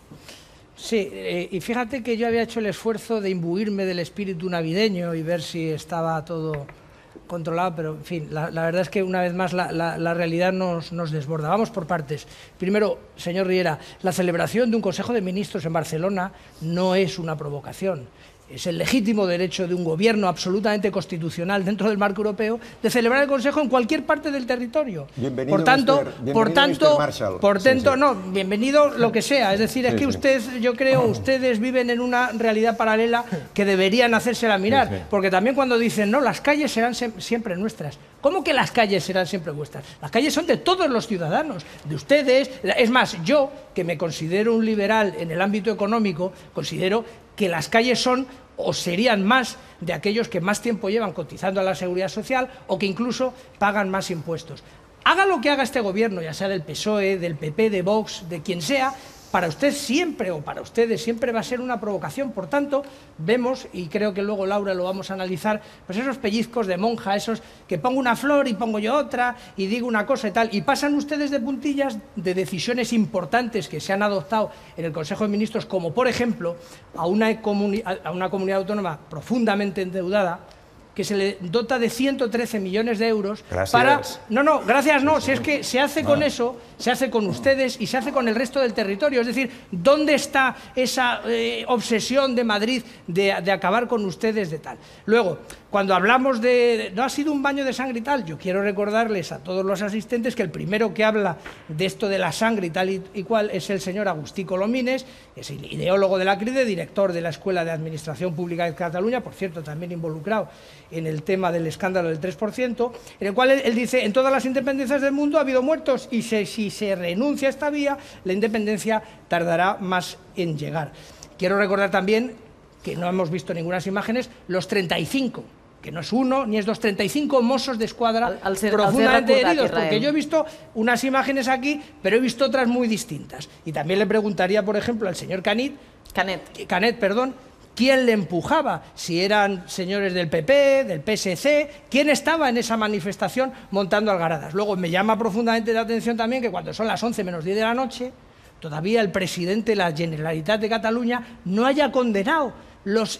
Sí, eh, y fíjate que yo había hecho el esfuerzo de imbuirme del espíritu navideño y ver si estaba todo controlado, pero en fin, la, la verdad es que una vez más la, la, la realidad nos, nos desborda. Vamos por partes. Primero, señor Riera, la celebración de un Consejo de Ministros en Barcelona no es una provocación. Es el legítimo derecho de un gobierno absolutamente constitucional dentro del marco europeo de celebrar el Consejo en cualquier parte del territorio. Bienvenido, por tanto, mister, bienvenido, por tanto, mister Marshall. por tanto, sí, sí. no, bienvenido lo que sea. Es decir, es sí, que sí. usted, yo creo, ustedes viven en una realidad paralela que deberían hacérsela mirar, sí, sí. porque también cuando dicen, no, las calles serán siempre nuestras. ¿Cómo que las calles serán siempre vuestras? Las calles son de todos los ciudadanos, de ustedes. Es más, yo, que me considero un liberal en el ámbito económico, considero que las calles son o serían más de aquellos que más tiempo llevan cotizando a la Seguridad Social o que incluso pagan más impuestos. Haga lo que haga este gobierno, ya sea del P S O E, del P P, de Vox, de quien sea, para usted siempre, o para ustedes siempre va a ser una provocación. Por tanto, vemos, y creo que luego, Laura, lo vamos a analizar, pues esos pellizcos de monja, esos que pongo una flor y pongo yo otra, y digo una cosa y tal, y pasan ustedes de puntillas de decisiones importantes que se han adoptado en el Consejo de Ministros, como por ejemplo, a una, comuni- a una comunidad autónoma profundamente endeudada, que se le dota de ciento trece millones de euros gracias. para... No, no, gracias no, si es que se hace con eso, se hace con ustedes y se hace con el resto del territorio. Es decir, ¿dónde está esa eh, obsesión de Madrid de, de acabar con ustedes de tal? Luego, cuando hablamos de... No ha sido un baño de sangre y tal, yo quiero recordarles a todos los asistentes que el primero que habla de esto de la sangre y tal y, y cual es el señor Agustí Colomines, que es el ideólogo de la CRIDE, director de la Escuela de Administración Pública de Cataluña, por cierto, también involucrado en el tema del escándalo del tres por ciento, en el cual él, él dice, en todas las independencias del mundo ha habido muertos y se, si se renuncia a esta vía, la independencia tardará más en llegar. Quiero recordar también, que no hemos visto ninguna imágenes, los treinta y cinco, que no es uno ni es dos, treinta y cinco mozos de escuadra El- el ser- profundamente el ser recordat, heridos, Israel. porque yo he visto unas imágenes aquí, pero he visto otras muy distintas. Y también le preguntaría, por ejemplo, al señor Canet, Canet. Canet, perdón, ¿quién le empujaba? Si eran señores del P P, del P S C, ¿quién estaba en esa manifestación montando algaradas? Luego me llama profundamente la atención también que cuando son las once menos diez de la noche, todavía el presidente de la Generalitat de Cataluña no haya condenado los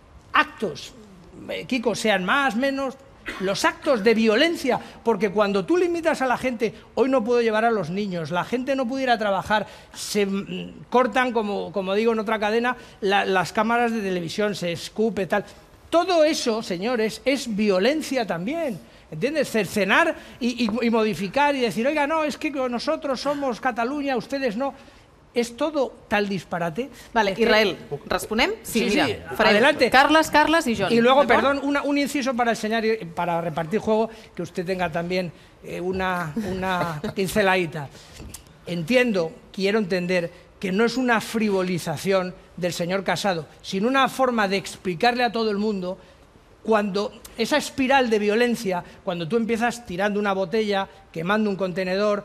actos, eh, Kiko, sean más, menos, los actos de violencia, porque cuando tú limitas a la gente, hoy no puedo llevar a los niños, la gente no puede ir a trabajar, se mm, cortan, como, como digo en otra cadena, la- las cámaras de televisión, se escupe, tal. Todo eso, señores, es violencia también. ¿Entiendes? Cercenar y, y, y modificar y decir, oiga, no, es que nosotros somos Cataluña, ustedes no. Es todo tal disparate. Vale, que- Israel, ¿responem? Sí, Sí, mira, sí, farem adelante. Carles, Carles y John. Y luego, ¿d'acord? perdón, una- un inciso para enseñar, y- para repartir juego, que usted tenga también eh, una, una pinceladita. Entiendo, quiero entender, que no es una frivolización del señor Casado, sino una forma de explicarle a todo el mundo cuando esa espiral de violencia, cuando tú empiezas tirando una botella, quemando un contenedor,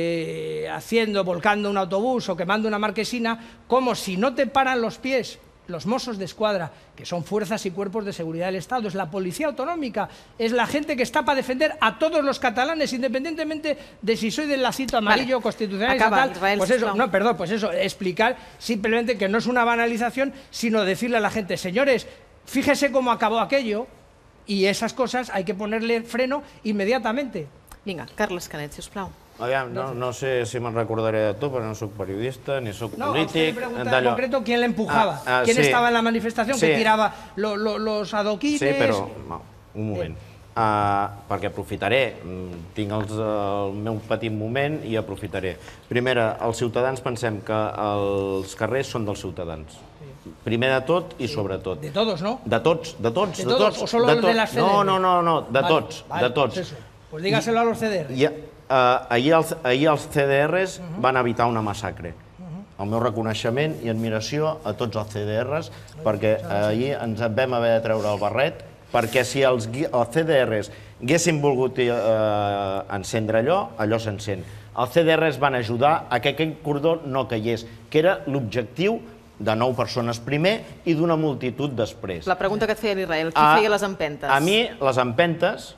eh, haciendo, volcando un autobús o quemando una marquesina, como si no te paran los pies los Mossos de Escuadra, que son fuerzas y cuerpos de seguridad del Estado, es la policía autonómica, es la gente que está para defender a todos los catalanes, independientemente de si soy del lacito amarillo, Vale. constitucional, Acaba, estatal, Israel, pues eso, sisplau. no, perdón, pues eso, explicar simplemente que no es una banalización, sino decirle a la gente, señores, fíjese cómo acabó aquello, y esas cosas hay que ponerle freno inmediatamente. Vinga, Carles Canet, sisplau. Aviam, no, no sé si me'n recordaré de tu, però no sóc periodista, ni sóc No, a usted le polític... pregunta en d'allò. concreto quién le empujaba, Ah, ah, quién sí. estaba en la manifestación, Sí. que tiraba lo- lo- los adoquines... Sí, però no, un moment. Uh, perquè aprofitaré, mm, tinc els, el meu petit moment i aprofitaré. Primera, els ciutadans pensem que els carrers són dels ciutadans. Primer de tot i sobretot. De todos, ¿no? De tots, de tots. ¿De todos o solo de de tot. las C D R? No, no, no, no, de Vale, tots, vale, de tots. pues eso. Pues dígaselo a los C D R. I, uh, ahir, els, ahir els C D Rs van evitar una massacre. El meu reconeixement i admiració a tots els C D Rs, perquè ahir ens en vam haver de treure el barret, perquè si els, gui- els C D Rs haguessin volgut eh, encendre allò, allò s'encén. Els C D Rs van ajudar a que aquell cordó no caigués, que era l'objectiu de nou persones primer i d'una multitud després. La pregunta que et feia l'Israel, qui A- feia les empentes? A mi, les empentes,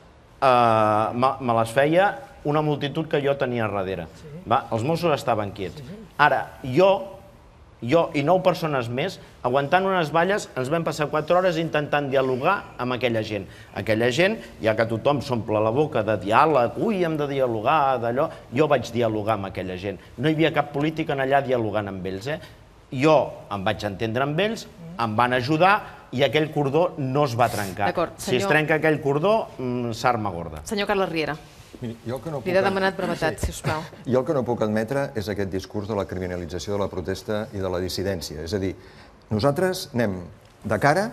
eh, me, me les feia una multitud que jo tenia darrere. Va? Els Mossos estaven quiets. Ara, jo, jo i nou persones més, aguantant unes valles, ens vam passar quatre hores intentant dialogar amb aquella gent. Aquella gent, ja que tothom s'omple la boca de diàleg, ui, hem de dialogar, d'allò, jo vaig dialogar amb aquella gent. No hi havia cap polític en allà dialogant amb ells, eh? Jo em vaig entendre amb ells, em van ajudar i aquell cordó no es va trencar. D'acord, Si es senyor- trenca aquell cordó, mm, s'arma gorda. Senyor Carles Riera, Miri, jo el que no li puc... he demanat brevetat, sisplau. Jo el que no puc admetre és aquest discurs de la criminalització de la protesta i de la dissidència. És a dir, nosaltres anem de cara,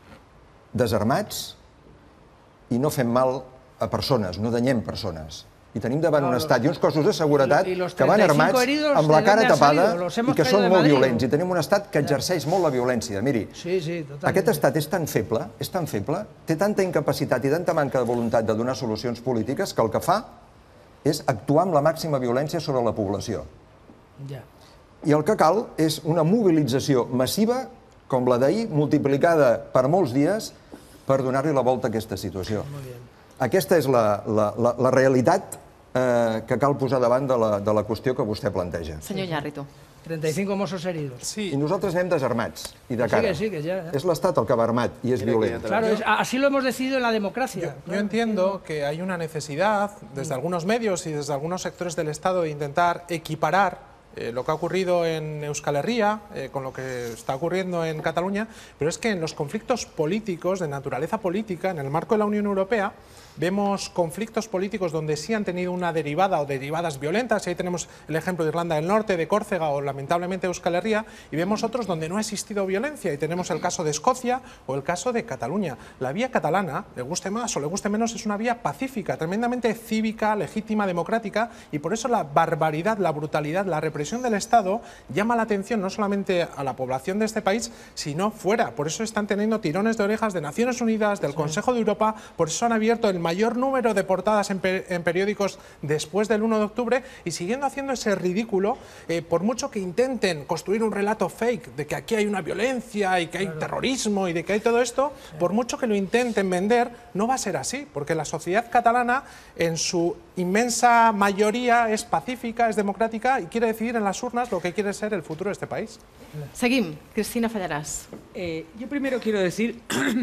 desarmats, i no fem mal a persones, no danyem persones. I tenim davant un estat i uns cossos de seguretat I los que van treinta y cinco armats heridos, amb la ¿de cara dónde han tapada salido? Los hemos i que traído són de molt Madrid. violents. I tenim un estat que exerceix molt la violència. Miri, Sí, sí, totalment. aquest estat és tan feble, és tan feble, té tanta incapacitat i tanta manca de voluntat de donar solucions polítiques que el que fa és actuar amb la màxima violència sobre la població. Ja. I el que cal és una mobilització massiva, com la d'ahir, multiplicada per molts dies, per donar-li la volta a aquesta situació. Aquesta és la, la, la, la realitat eh, que cal posar davant de la, de la qüestió que vostè planteja. Senyor Iñárritu. treinta y cinco mozos heridos. Sí. I nosaltres anem desarmats i de Sí, cara. que sí, que ya, ya. És l'Estat el que va armat i és violent. Claro, es- así lo hemos decidido en la democracia. Yo entiendo que hay una necesidad desde algunos medios y desde algunos sectores del Estado de intentar equiparar eh, lo que ha ocurrido en Euskal Herria eh, con lo que está ocurriendo en Cataluña, pero es que en los conflictos políticos, de naturaleza política, en el marco de la Unión Europea, vemos conflictos políticos donde sí han tenido una derivada o derivadas violentas, y ahí tenemos el ejemplo de Irlanda del Norte, de Córcega o lamentablemente Euskal Herria, y vemos otros donde no ha existido violencia, y tenemos el caso de Escocia o el caso de Cataluña. La vía catalana, le guste más o le guste menos, es una vía pacífica, tremendamente cívica, legítima, democrática, y por eso la barbaridad, la brutalidad, la represión del Estado llama la atención no solamente a la población de este país, sino fuera. Por eso están teniendo tirones de orejas de Naciones Unidas, del Consejo de Europa, por eso han abierto el mayor número de portadas en, per en periódicos después del uno de octubre, y siguiendo haciendo ese ridículo, eh, por mucho que intenten construir un relato fake de que aquí hay una violencia y que hay terrorismo y de que hay todo esto, por mucho que lo intenten vender, no va a ser así, porque la sociedad catalana en su inmensa mayoría es pacífica, es democrática y quiere decidir en las urnas lo que quiere ser el futuro de este país. Seguim. Cristina Fallarás. Eh, yo primero quiero decir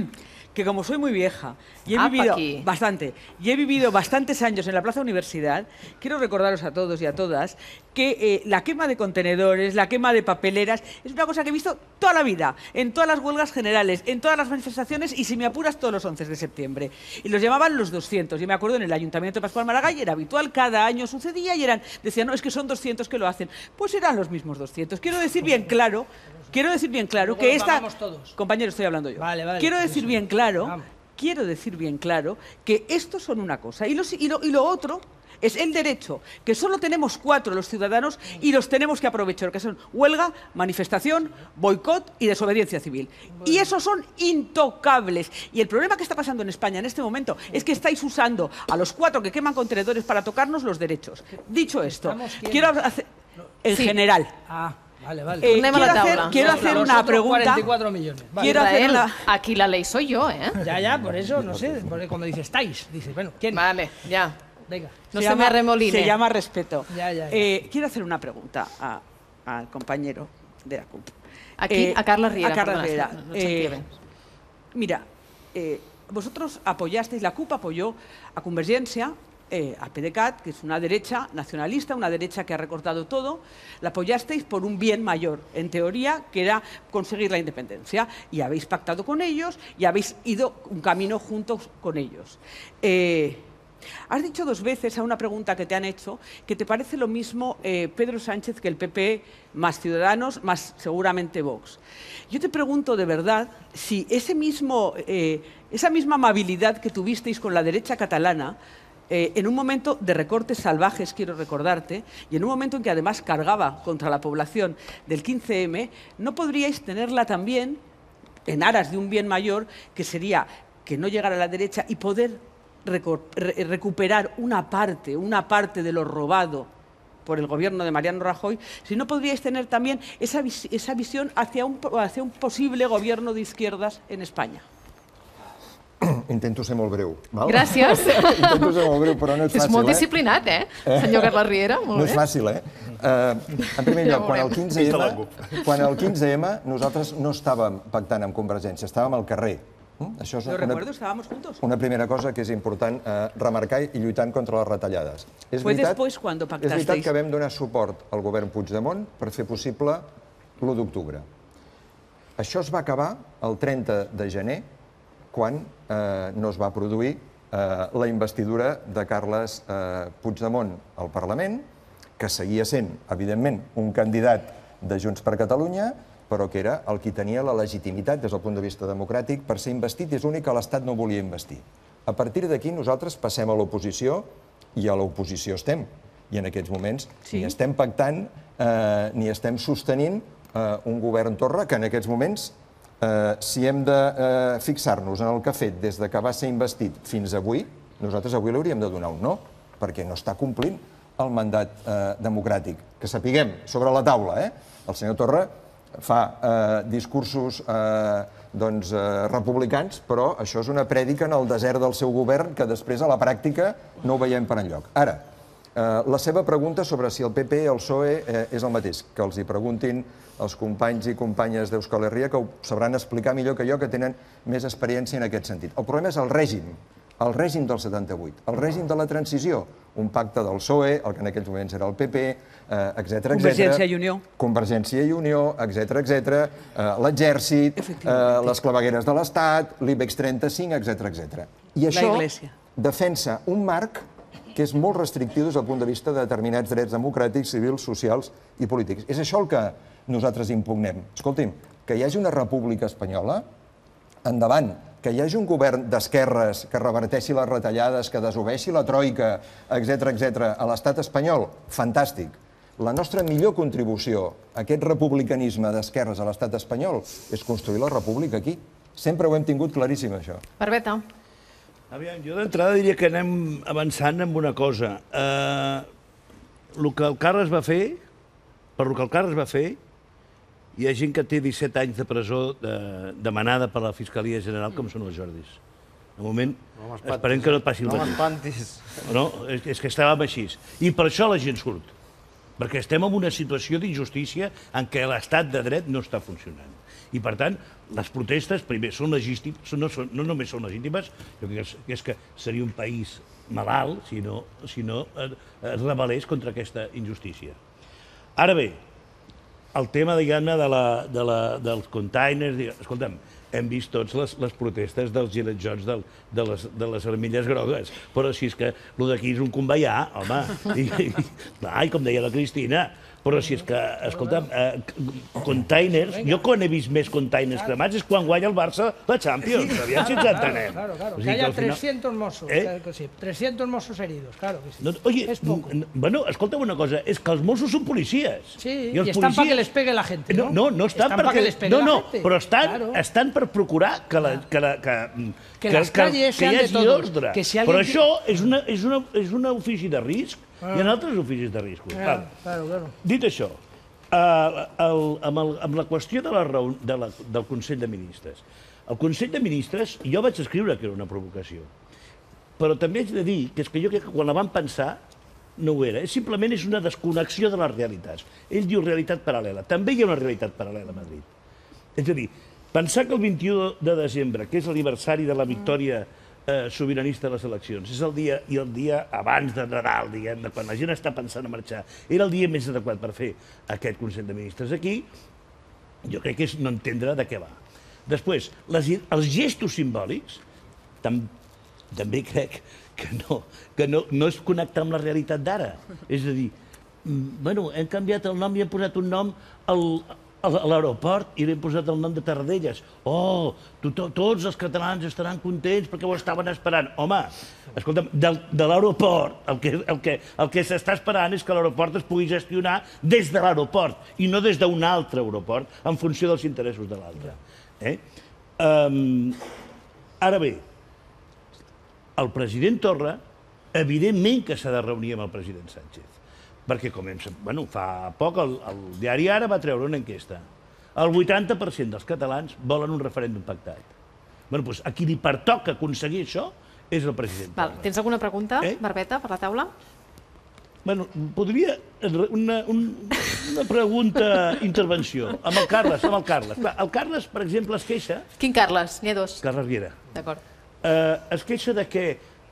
que como soy muy vieja y he Apa vivido aquí. bastante y he vivido bastantes años en la Plaza Universidad, quiero recordaros a todos y a todas que eh, la quema de contenedores, la quema de papeleras es una cosa que he visto toda la vida, en todas las huelgas generales, en todas las manifestaciones y, si me apuras, todos los once de septiembre. Y los llamaban los doscientos. Yo me acuerdo en el Ayuntamiento de Pascual Maragall era habitual, cada año sucedía y eran, decían, no, es que son doscientos que lo hacen. Pues eran los mismos doscientos. Quiero decir bien claro, quiero decir bien claro que esta... Todos. Compañero, estoy hablando yo. Vale, vale, quiero por decir eso. bien claro, Vamos. quiero decir bien claro que estos son una cosa y, los, y, lo, y lo otro es el derecho, que solo tenemos cuatro los ciudadanos y los tenemos que aprovechar, que son huelga, manifestación, boicot y desobediencia civil. Y esos son intocables. Y el problema que está pasando en España en este momento es que estáis usando a los cuatro que queman contenedores para tocarnos los derechos. Dicho esto, ¿Estamos quiénes? quiero hacer... En Sí. general. Ah, vale, vale. Eh, Tornem a la quiero hacer, taula. quiero Los- hacer los una otros pregunta. cuarenta y cuatro millones. Vale. Quiero hacer Israel, una... aquí la ley soy yo, ¿eh? Ya, ya, por eso, no sé, porque cuando dice estáis, dice, bueno, ¿quién? Vale, ya. Venga. No se se, me llama- arremoline. Se llama respeto. Ya, ya, ya. Eh, quiero hacer una pregunta a- al compañero de la C U P. Aquí, Eh, a Carla Riera. A Carla perdona, Riera. no, no et sentia Eh, bé. Mira, eh, vosotros apoyasteis, la C U P apoyó a Convergencia, eh, al PDeCAT, que es una derecha nacionalista, una derecha que ha recortado todo, la apoyasteis por un bien mayor, en teoría, que era conseguir la independencia. Y habéis pactado con ellos y habéis ido un camino juntos con ellos. Eh, Has dicho dos veces a una pregunta que te han hecho que te parece lo mismo eh, Pedro Sánchez que el P P más Ciudadanos más seguramente Vox. Yo te pregunto de verdad si ese mismo, eh, esa misma amabilidad que tuvisteis con la derecha catalana eh, en un momento de recortes salvajes, quiero recordarte, y en un momento en que además cargaba contra la población del quince eme, ¿no podríais tenerla también en aras de un bien mayor que sería que no llegara a la derecha y poder recuperar una parte, una parte de lo robado por el gobierno de Mariano Rajoy, si no podríais tener también esa, vis esa visión hacia un, hacia un posible gobierno de izquierdas en España? Intento ser molt breu. Val? Gràcies. Intento ser molt breu, però no és fàcil. És molt eh? disciplinat, eh? Senyor Carla Riera, molt No bé. és fàcil, eh? Uh, en primer lloc, quan el quinze eme, quan el quinze eme nosaltres no estàvem pactant amb Convergència, estàvem al carrer. Això és Lo una, recuerdo, estábamos juntos. una primera cosa que és important eh, remarcar i lluitant contra les retallades. És Fue veritat, después cuando és veritat pactasteis. que vam donar suport al govern Puigdemont per fer possible l'u d'octubre. Això es va acabar el trenta de gener, quan eh, no es va produir eh, la investidura de Carles eh, Puigdemont al Parlament, que seguia sent, evidentment, un candidat de Junts per Catalunya, però que era el qui tenia la legitimitat des del punt de vista democràtic per ser investit, i és l'únic que l'Estat no volia investir. A partir d'aquí nosaltres passem a l'oposició i a l'oposició estem. I en aquests moments ni estem pactant ni estem sostenint un govern Torra que en aquests moments, si hem de fixar-nos en el que ha fet des que va ser investit fins avui, nosaltres avui l'hauríem de donar un no, perquè no està complint el mandat democràtic. Que sapiguem, sobre la taula, eh? El senyor Torra fa discursos republicans, però això és una prèdica en el desert del seu govern que després a la pràctica no ho veiem per enlloc. Ara, la seva pregunta sobre si el P P i el P S O E és el mateix, que els hi preguntin els companys i companyes d'Euskal Herria, que ho sabran explicar millor que jo, que tenen més experiència en aquest sentit. El problema és el règim, el règim del setanta-vuit, el règim de la transició, un pacte del P S O E, el que en aquells moments era el P P, etcètera, etcètera. Convergència i Unió. Convergència i Unió, etcètera, etcètera, l'exèrcit, les clavegueres de l'Estat, l'IBEX trenta-cinc, etcètera, etcètera. I això defensa un marc que és molt restrictiu des del punt de vista de determinats drets democràtics, civils, socials i polítics. És això el que nosaltres impugnem. Escolti'm, que hi hagi una república espanyola, endavant, que hi hagi un govern d'esquerres que reverteixi les retallades, que desobeeixi la troika, etcètera, etcètera, a l'estat espanyol, fantàstic. La nostra millor contribució a aquest republicanisme d'esquerres a l'estat espanyol és construir la república aquí. Sempre ho hem tingut claríssim, això. Barbeta. Aviam, jo d'entrada diria que anem avançant amb una cosa. El que el Carles va fer, per el que el Carles va fer, hi ha gent que té disset anys de presó demanada per la Fiscalia General, com són els Jordis. De moment, esperem que no et passi el mateix. No m'espantis. No, és que estàvem així. I per això la gent surt. Perquè estem en una situació d'injustícia en què l'estat de dret no està funcionant. I, per tant, les protestes, primer, són legítimes, no només són legítimes, jo crec que és que seria un país malalt si no es rebel·lés contra aquesta injustícia. Ara bé, el tema, diguem-ne, dels containers... Escolta'm, hem vist tots les protestes dels gilets jaunes de les armilles grogues, però si és que el d'aquí és un conveiar, home, i com deia la Cristina, però si és que, escolta'm, containers... Jo quan he vist més containers cremats és quan guanya el Barça la Champions, aviam si ens entenem. Claro, claro, que haya trescientos Mossos, trescientos Mossos heridos, claro que sí. Oye, bueno, escolta'm una cosa, és que els Mossos són policies. Sí, i estan perquè les pegue la gent, no? No, no estan perquè les pegue la gent. No, no, però estan per procurar que les calles sean de todos. Però això és un ofici de risc. Hi ha altres oficis de risc. Dit això, amb la qüestió del Consell de Ministres, el Consell de Ministres, jo vaig escriure que era una provocació, però també haig de dir que és que jo crec que quan la van pensar no ho era, simplement és una desconnexió de les realitats. Ell diu realitat paral·lela, també hi ha una realitat paral·lela a Madrid. És a dir, pensar que el vint-i-u de desembre, que és l'aniversari de la victòria sobiranista de les eleccions, és el dia i el dia abans de Nadal, diguem-ne, quan la gent està pensant a marxar, era el dia més adequat per fer aquest Consell de Ministres aquí, jo crec que és no entendre de què va. Després, els gestos simbòlics, també crec que no és connectar amb la realitat d'ara. És a dir, bueno, hem canviat el nom i hem posat un nom a l'aeroport i li hem posat el nom de Tarradellas. Oh, tots els catalans estaran contents perquè ho estaven esperant. Home, escolta'm, de l'aeroport el que s'està esperant és que l'aeroport es pugui gestionar des de l'aeroport i no des d'un altre aeroport en funció dels interessos de l'altre. Ara bé, el president Torra, evidentment que s'ha de reunir amb el president Sánchez. Perquè, com fa poc, el diari Ara va treure una enquesta. El vuitanta per cent dels catalans volen un referèndum pactat. Bé, doncs a qui li pertoca aconseguir això és el president. Tens alguna pregunta, Barbeta, per la taula? Bé, podria... Una pregunta, intervenció. Amb el Carles, amb el Carles. El Carles, per exemple, es queixa... Quin Carles? N'hi ha dos. Carles Riera. D'acord. Es queixa que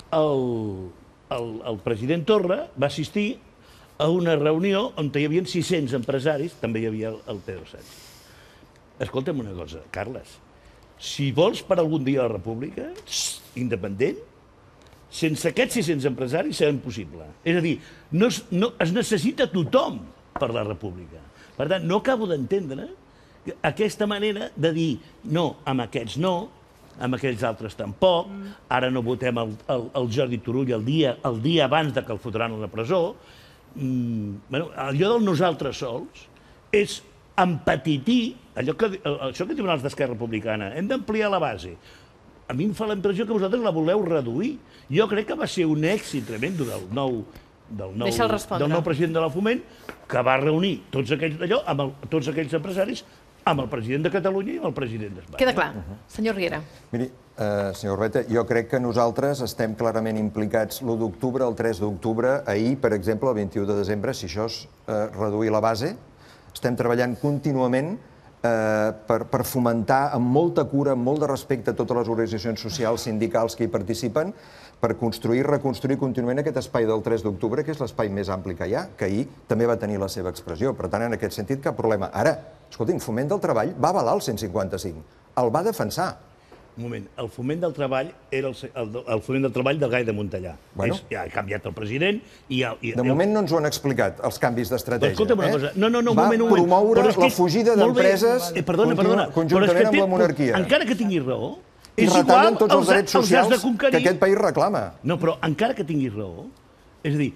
el president Torra va assistir a una reunió on hi havia sis-cents empresaris, també hi havia el Pedro Sánchez. Escolta'm una cosa, Carles, si vols per algun dia la república, independent, sense aquests sis-cents empresaris serà impossible. És a dir, es necessita tothom per la república. Per tant, no acabo d'entendre aquesta manera de dir no, amb aquests no, amb aquells altres tampoc, ara no votem el, el, el Jordi Turull el dia, el dia abans de que el fotran a la presó. Mm, bueno, allò del nosaltres sols és empetitir, allò que, això que diuen els d'Esquerra Republicana, hem d'ampliar la base. A mi em fa la impressió que vosaltres la voleu reduir. Jo crec que va ser un èxit tremendo del nou, del nou, del nou president de la Foment, que va reunir tots aquells, allò, amb el, tots aquells empresaris amb el president de Catalunya i amb el president d'Espanya. Queda clar. Senyor Riera. Miri, eh, senyor Urbeta, jo crec que nosaltres estem clarament implicats l'u d'octubre, el tres d'octubre, ahir, per exemple, el vint-i-u de desembre, si això és eh, reduir la base, estem treballant contínuament eh, per, per fomentar amb molta cura, amb molt de respecte a totes les organitzacions socials, sindicals que hi participen, per construir i reconstruir contínuament aquest espai del tres d'octubre, que és l'espai més ampli que hi ha, que ahir també va tenir la seva expressió. Per tant, en aquest sentit, cap problema. Ara, escolti'm, Foment del Treball va avalar el cent cinquanta cinc, el va defensar. Un moment, el Foment del Treball era el, el, el Foment del Treball del Gai de Montellà. Bueno. És, ja ha canviat el president i... El, i de moment no ens ho han explicat, els canvis d'estratègia. Escolta'm una cosa, no, no, no, un va moment, un moment. promoure Però és que, la fugida d'empreses eh, perdona, perdona, conjuntament amb la monarquia. Encara que tinguis raó, I és retallen igual tots els els, drets els has de socials conquerir. que aquest país reclama. No, però encara que tinguis raó, és a dir,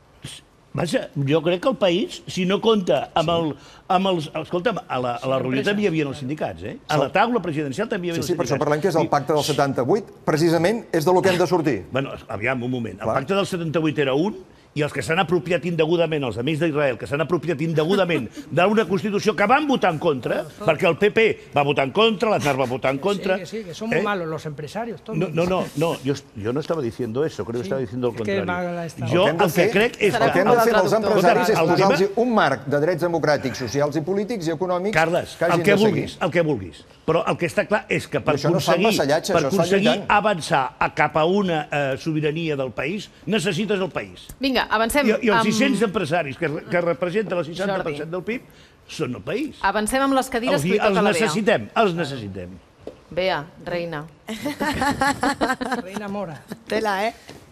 vaja, jo crec que el país, si no compta amb, el, amb els... Escolta'm, a la, a la reunió també hi havia els sindicats, eh? A la taula presidencial també hi havia els Sí, sí, per sindicats. això parlem que és el pacte del setanta-vuit, precisament és de lo que hem de sortir. Bueno, aviam, un moment. El pacte del setanta-vuit era un, i els que s'han apropiat indegudament, els amics d'Israel, que s'han apropiat indegudament d'una Constitució que van votar en contra, perquè el P P va votar en contra, l'Aznar va votar en contra... Sí, que sí, que son muy malos los empresarios. Todos. No, no, no, no yo, yo no estaba diciendo eso, creo que estaba diciendo lo contrario. Jo el que crec és que el que hem de fer als empresaris és posar-los un marc de drets democràtics, socials i polítics i econòmics Carles, que el hagin que de seguir. vulguis, el que vulguis. Però el que està clar és que per això no es fa aconseguir, vassallatge, per això es fa aconseguir lluitant. avançar a cap a una eh, sobirania del país, necessites el país. Vinga, avancem I, i els amb... sis-cents empresaris que, que representen el seixanta per cent del P I B són el país. Avancem amb les cadires Els, que li toca els a la Bea. necessitem, els necessitem. Bea, reina. Reina Mora. Tela, ¿eh?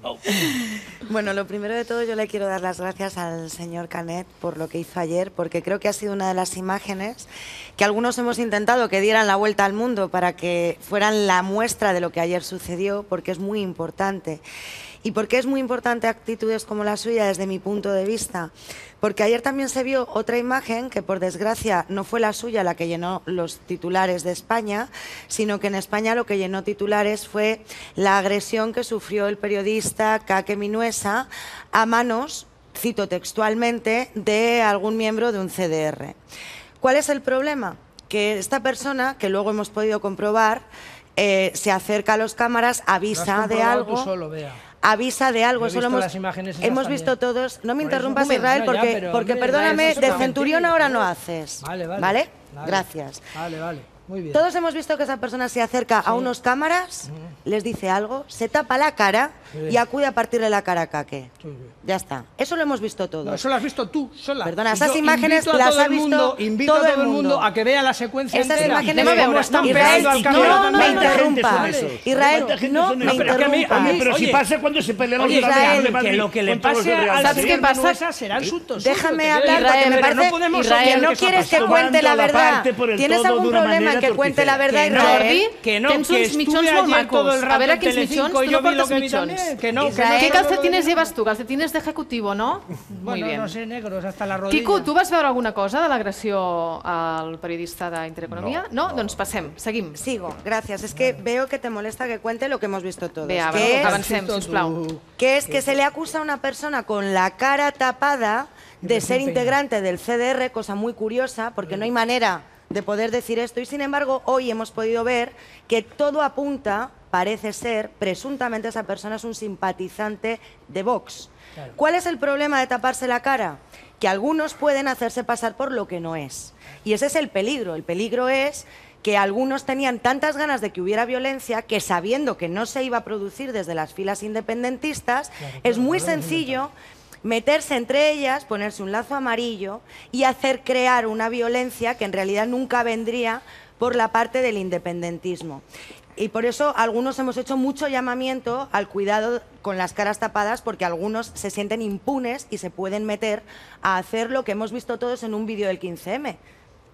Bueno, lo primero de todo yo le quiero dar las gracias al señor Canet por lo que hizo ayer, porque creo que ha sido una de las imágenes que algunos hemos intentado que dieran la vuelta al mundo para que fueran la muestra de lo que ayer sucedió, porque es muy importante. ¿Y por qué es muy importante actitudes como la suya desde mi punto de vista? Porque ayer también se vio otra imagen que, por desgracia, no fue la suya la que llenó los titulares de España, sino que en España lo que llenó titulares fue la agresión que sufrió el periodista Kake Minuesa a manos, cito textualmente, de algún miembro de un C D R. ¿Cuál es el problema? Que esta persona, que luego hemos podido comprobar, eh, se acerca a las cámaras, avisa de algo... Solo, Bea. avisa de algo. Eso lo hemos, las imágenes hemos visto todos. No me interrumpas, Israel, porque, ya, pero, porque hombre, perdóname, Israel, de centurión ahora no haces. Vale, vale. ¿Vale? Vale. Gracias. Vale, vale. Muy bien. Todos hemos visto que esa persona se acerca sí. a unos cámaras, uh-huh. les dice algo, se tapa la cara y acude a partirle la cara a Kake. Sí, ya está. Eso lo hemos visto todos. No, eso lo has visto tú sola. Perdona, y esas imágenes las ha visto mundo, invito todo a todo el mundo a que vea la secuencia Esas entera. imágenes de cómo están pegando al campeonato. No, no me interrumpa. Israel, no me interrumpa. Pero si pasa cuando se pelean los Israel, que lo que le pase al ¿Sabes qué pasa? Será asunto Déjame hablar porque me parece que no quieres que cuente la verdad. ¿Tienes algún problema en que cuente la verdad, Israel? Que no, tens uns mitjons molt macos. A veure quins mitjons, tu no portes mitjons. Que no, ¿Qué calcetines llevas tú? Calcetines de ejecutivo, ¿no? Muy bueno, bien. no sé, negros hasta la rodilla. Quico, tu vas veure alguna cosa de l'agressió al periodista d'Intereconomia? No, no? no? Doncs passem, seguim. Sigo, gracias. Es que veo que te molesta que cuente lo que hemos visto todos. Vea, que es, avancem, sisplau. Que es que se le acusa a una persona con la cara tapada de ser integrante del C D R, cosa muy curiosa, porque no hay manera de poder decir esto, y sin embargo hoy hemos podido ver que todo apunta, parece ser, presuntamente esa persona es un simpatizante de Vox. Claro. ¿Cuál es el problema de taparse la cara? Que algunos pueden hacerse pasar por lo que no es. Y ese es el peligro. El peligro es que algunos tenían tantas ganas de que hubiera violencia que, sabiendo que no se iba a producir desde las filas independentistas, claro, es muy sencillo meterse entre ellas, ponerse un lazo amarillo y hacer crear una violencia que en realidad nunca vendría por la parte del independentismo. Y por eso algunos hemos hecho mucho llamamiento al cuidado con las caras tapadas, porque algunos se sienten impunes y se pueden meter a hacer lo que hemos visto todos en un vídeo del quince eme.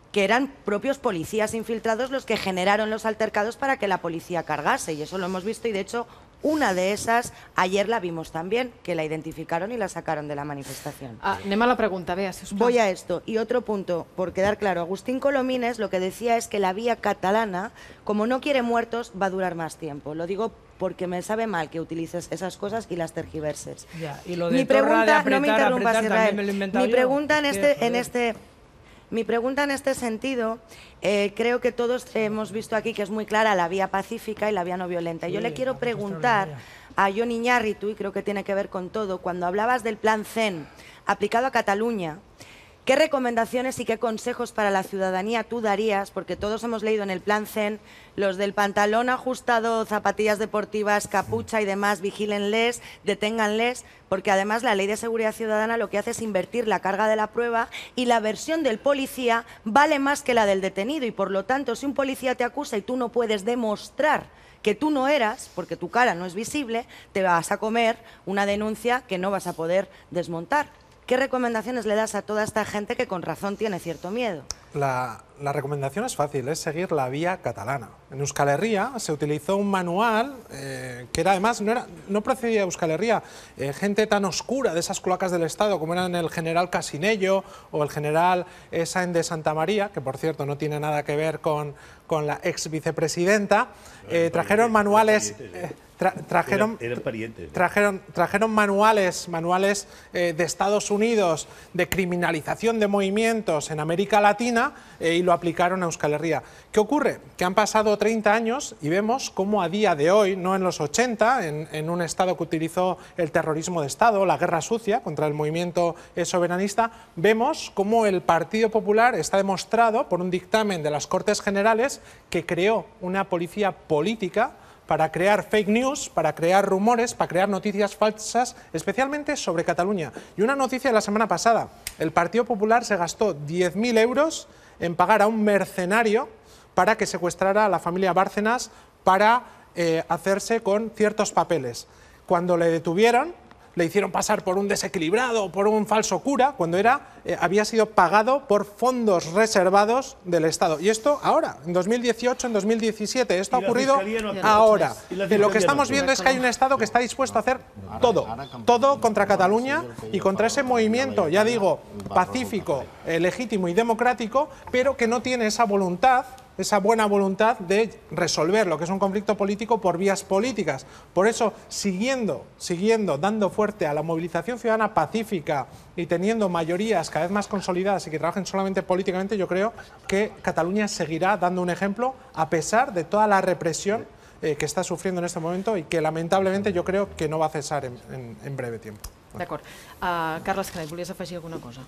que eran propios policías infiltrados los que generaron los altercados para que la policía cargase, y eso lo hemos visto, y de hecho una de esas ayer la vimos también, que la identificaron y la sacaron de la manifestación. Ah, anem a la pregunta, Bea, si us plau. Voy a esto. Y otro punto, por quedar claro, Agustín Colomines lo que decía es que la vía catalana, como no quiere muertos, va a durar más tiempo. Lo digo porque me sabe mal que utilices esas cosas y las tergiverses. Ya, y lo de Mi Torra pregunta, de apretar, no me interrumpas, apretar, Israel. también me lo he inventado Mi yo. pregunta en Sí, este, en joder. este, mi pregunta en este sentido, eh, creo que todos hemos visto aquí que es muy clara la vía pacífica y la vía no violenta. Yo Sí, le quiero preguntar a Jon Iñárritu, y creo que tiene que ver con todo, cuando hablabas del plan C E N aplicado a Cataluña, ¿qué recomendaciones y qué consejos para la ciudadanía tú darías? Porque todos hemos leído en el plan C E N los del pantalón ajustado, zapatillas deportivas, capucha y demás, vigílenles, deténganles, porque además la Ley de Seguridad Ciudadana lo que hace es invertir la carga de la prueba y la versión del policía vale más que la del detenido, y por lo tanto si un policía te acusa y tú no puedes demostrar que tú no eras, porque tu cara no es visible, te vas a comer una denuncia que no vas a poder desmontar. ¿Qué recomendaciones le das a toda esta gente que con razón tiene cierto miedo? La, la recomendación es fácil, es seguir la vía catalana. En Euskal Herria se utilizó un manual eh, que era además, no, era, no procedía de Euskal Herria, eh, gente tan oscura de esas cloacas del Estado como eran el general Casinello o el general eh, Sáenz de Santa María, que por cierto no tiene nada que ver con, con la ex vicepresidenta, eh, trajeron manuales... Eh, Tra trajeron, eran, eran parientes. trajeron, trajeron manuales, manuales eh, de Estados Unidos de criminalización de movimientos en América Latina eh, y lo aplicaron a Euskal Herria. ¿Qué ocurre? Que han pasado treinta años y vemos cómo a día de hoy, no en los ochenta, en, en un Estado que utilizó el terrorismo de Estado, la guerra sucia contra el movimiento eh, soberanista, vemos cómo el Partido Popular está demostrado por un dictamen de las Cortes Generales que creó una policía política para crear fake news, para crear rumores, para crear noticias falsas, especialmente sobre Cataluña. Y una noticia de la semana pasada, el Partido Popular se gastó diez mil euros en pagar a un mercenario para que secuestrara a la familia Bárcenas para eh, hacerse con ciertos papeles. Cuando le detuvieron, le hicieron pasar por un desequilibrado, por un falso cura, cuando era, eh, había sido pagado por fondos reservados del Estado. Y esto ahora, en dos mil dieciocho, en dos mil diecisiete, esto ha ocurrido ahora. De lo que estamos viendo es que hay un Estado que está dispuesto a hacer todo, todo contra Cataluña y contra ese movimiento, ya digo, pacífico, eh, legítimo y democrático, pero que no tiene esa voluntad, esa buena voluntad de resolver lo que es un conflicto político por vías políticas. Por eso, siguiendo, siguiendo, dando fuerte a la movilización ciudadana pacífica y teniendo mayorías cada vez más consolidadas y que trabajen solamente políticamente, yo creo que Cataluña seguirá dando un ejemplo a pesar de toda la represión eh, que está sufriendo en este momento y que lamentablemente yo creo que no va a cesar en, en, en breve tiempo. D'acord. Uh, Carles Canet, volies afegir alguna cosa?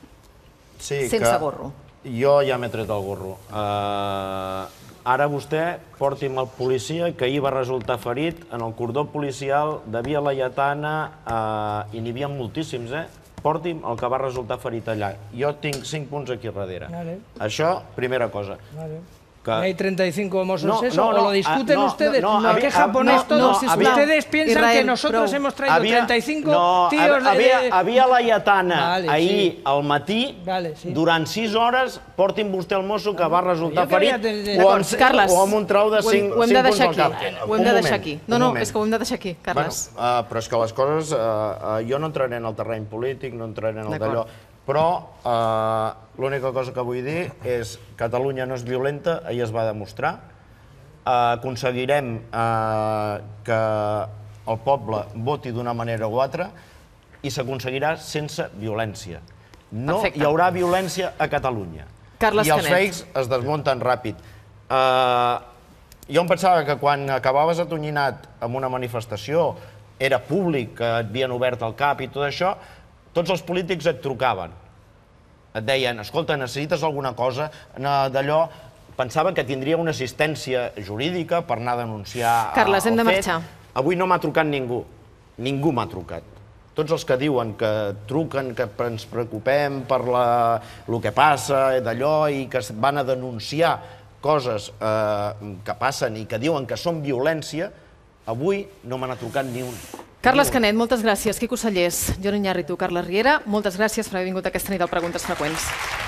Sí, Sense que gorro. Jo ja m'he tret el gorro. Uh, ara vostè porti'm el policia que ahir va resultar ferit en el cordó policial de Via Laietana uh, i n'hi havia moltíssims, eh? Porti'm el que va resultar ferit allà. Jo tinc cinc punts aquí darrere. Vale. Això, primera cosa. Vale. Que... ¿Hay treinta y cinco mozos No, eso? no, ¿O no, lo discuten no, ustedes? no, no, ¿Qué había- japonés no, todo? no, Si había- ustedes piensan Israel, que nosotros prou. hemos traído Havia- treinta y cinco no, tíos... havia, eh, havia Laietana Vale, ahir sí. al matí, Vale, sí. durant sis hores, porti'm vostè el mosso que va resultar Jo que ferit, havia de- o, amb, D'acord, Carles, o amb un trau de ho hem- cinc, ho hem cinc de punts deixar al cap. aquí. Ho hem Un de moment, deixar aquí. No, un no, moment. és que ho hem de deixar aquí, Carles. Bueno, uh, però és que les coses... Uh, uh, jo no entraré en el terreny polític, no entraré en el D'acord. d'allò, però uh, l'única cosa que vull dir és que Catalunya no és violenta, ahir es va demostrar. Uh, aconseguirem uh, que el poble voti d'una manera o altra i s'aconseguirà sense violència. No Perfecte. hi haurà violència a Catalunya. Carles I els Canet. fakes es desmunten ràpid. Uh, jo em pensava que quan acabaves atonyinat amb una manifestació era públic, que et havien obert el cap i tot això, tots els polítics et trucaven. Et deien, escolta, necessites alguna cosa d'allò. Pensava que tindria una assistència jurídica per anar a denunciar Carles, hem el de fet. marxar. Avui no m'ha trucat ningú. Ningú m'ha trucat. Tots els que diuen que truquen, que ens preocupem per la, el que passa, d'allò, i que es van a denunciar coses eh, que passen i que diuen que són violència, avui no me n'ha trucat ni un. Carles Canet, moltes gràcies. Quico Sallés, Jon Iñárritu, Carles Riera, moltes gràcies per haver vingut aquesta nit al Preguntes Freqüents.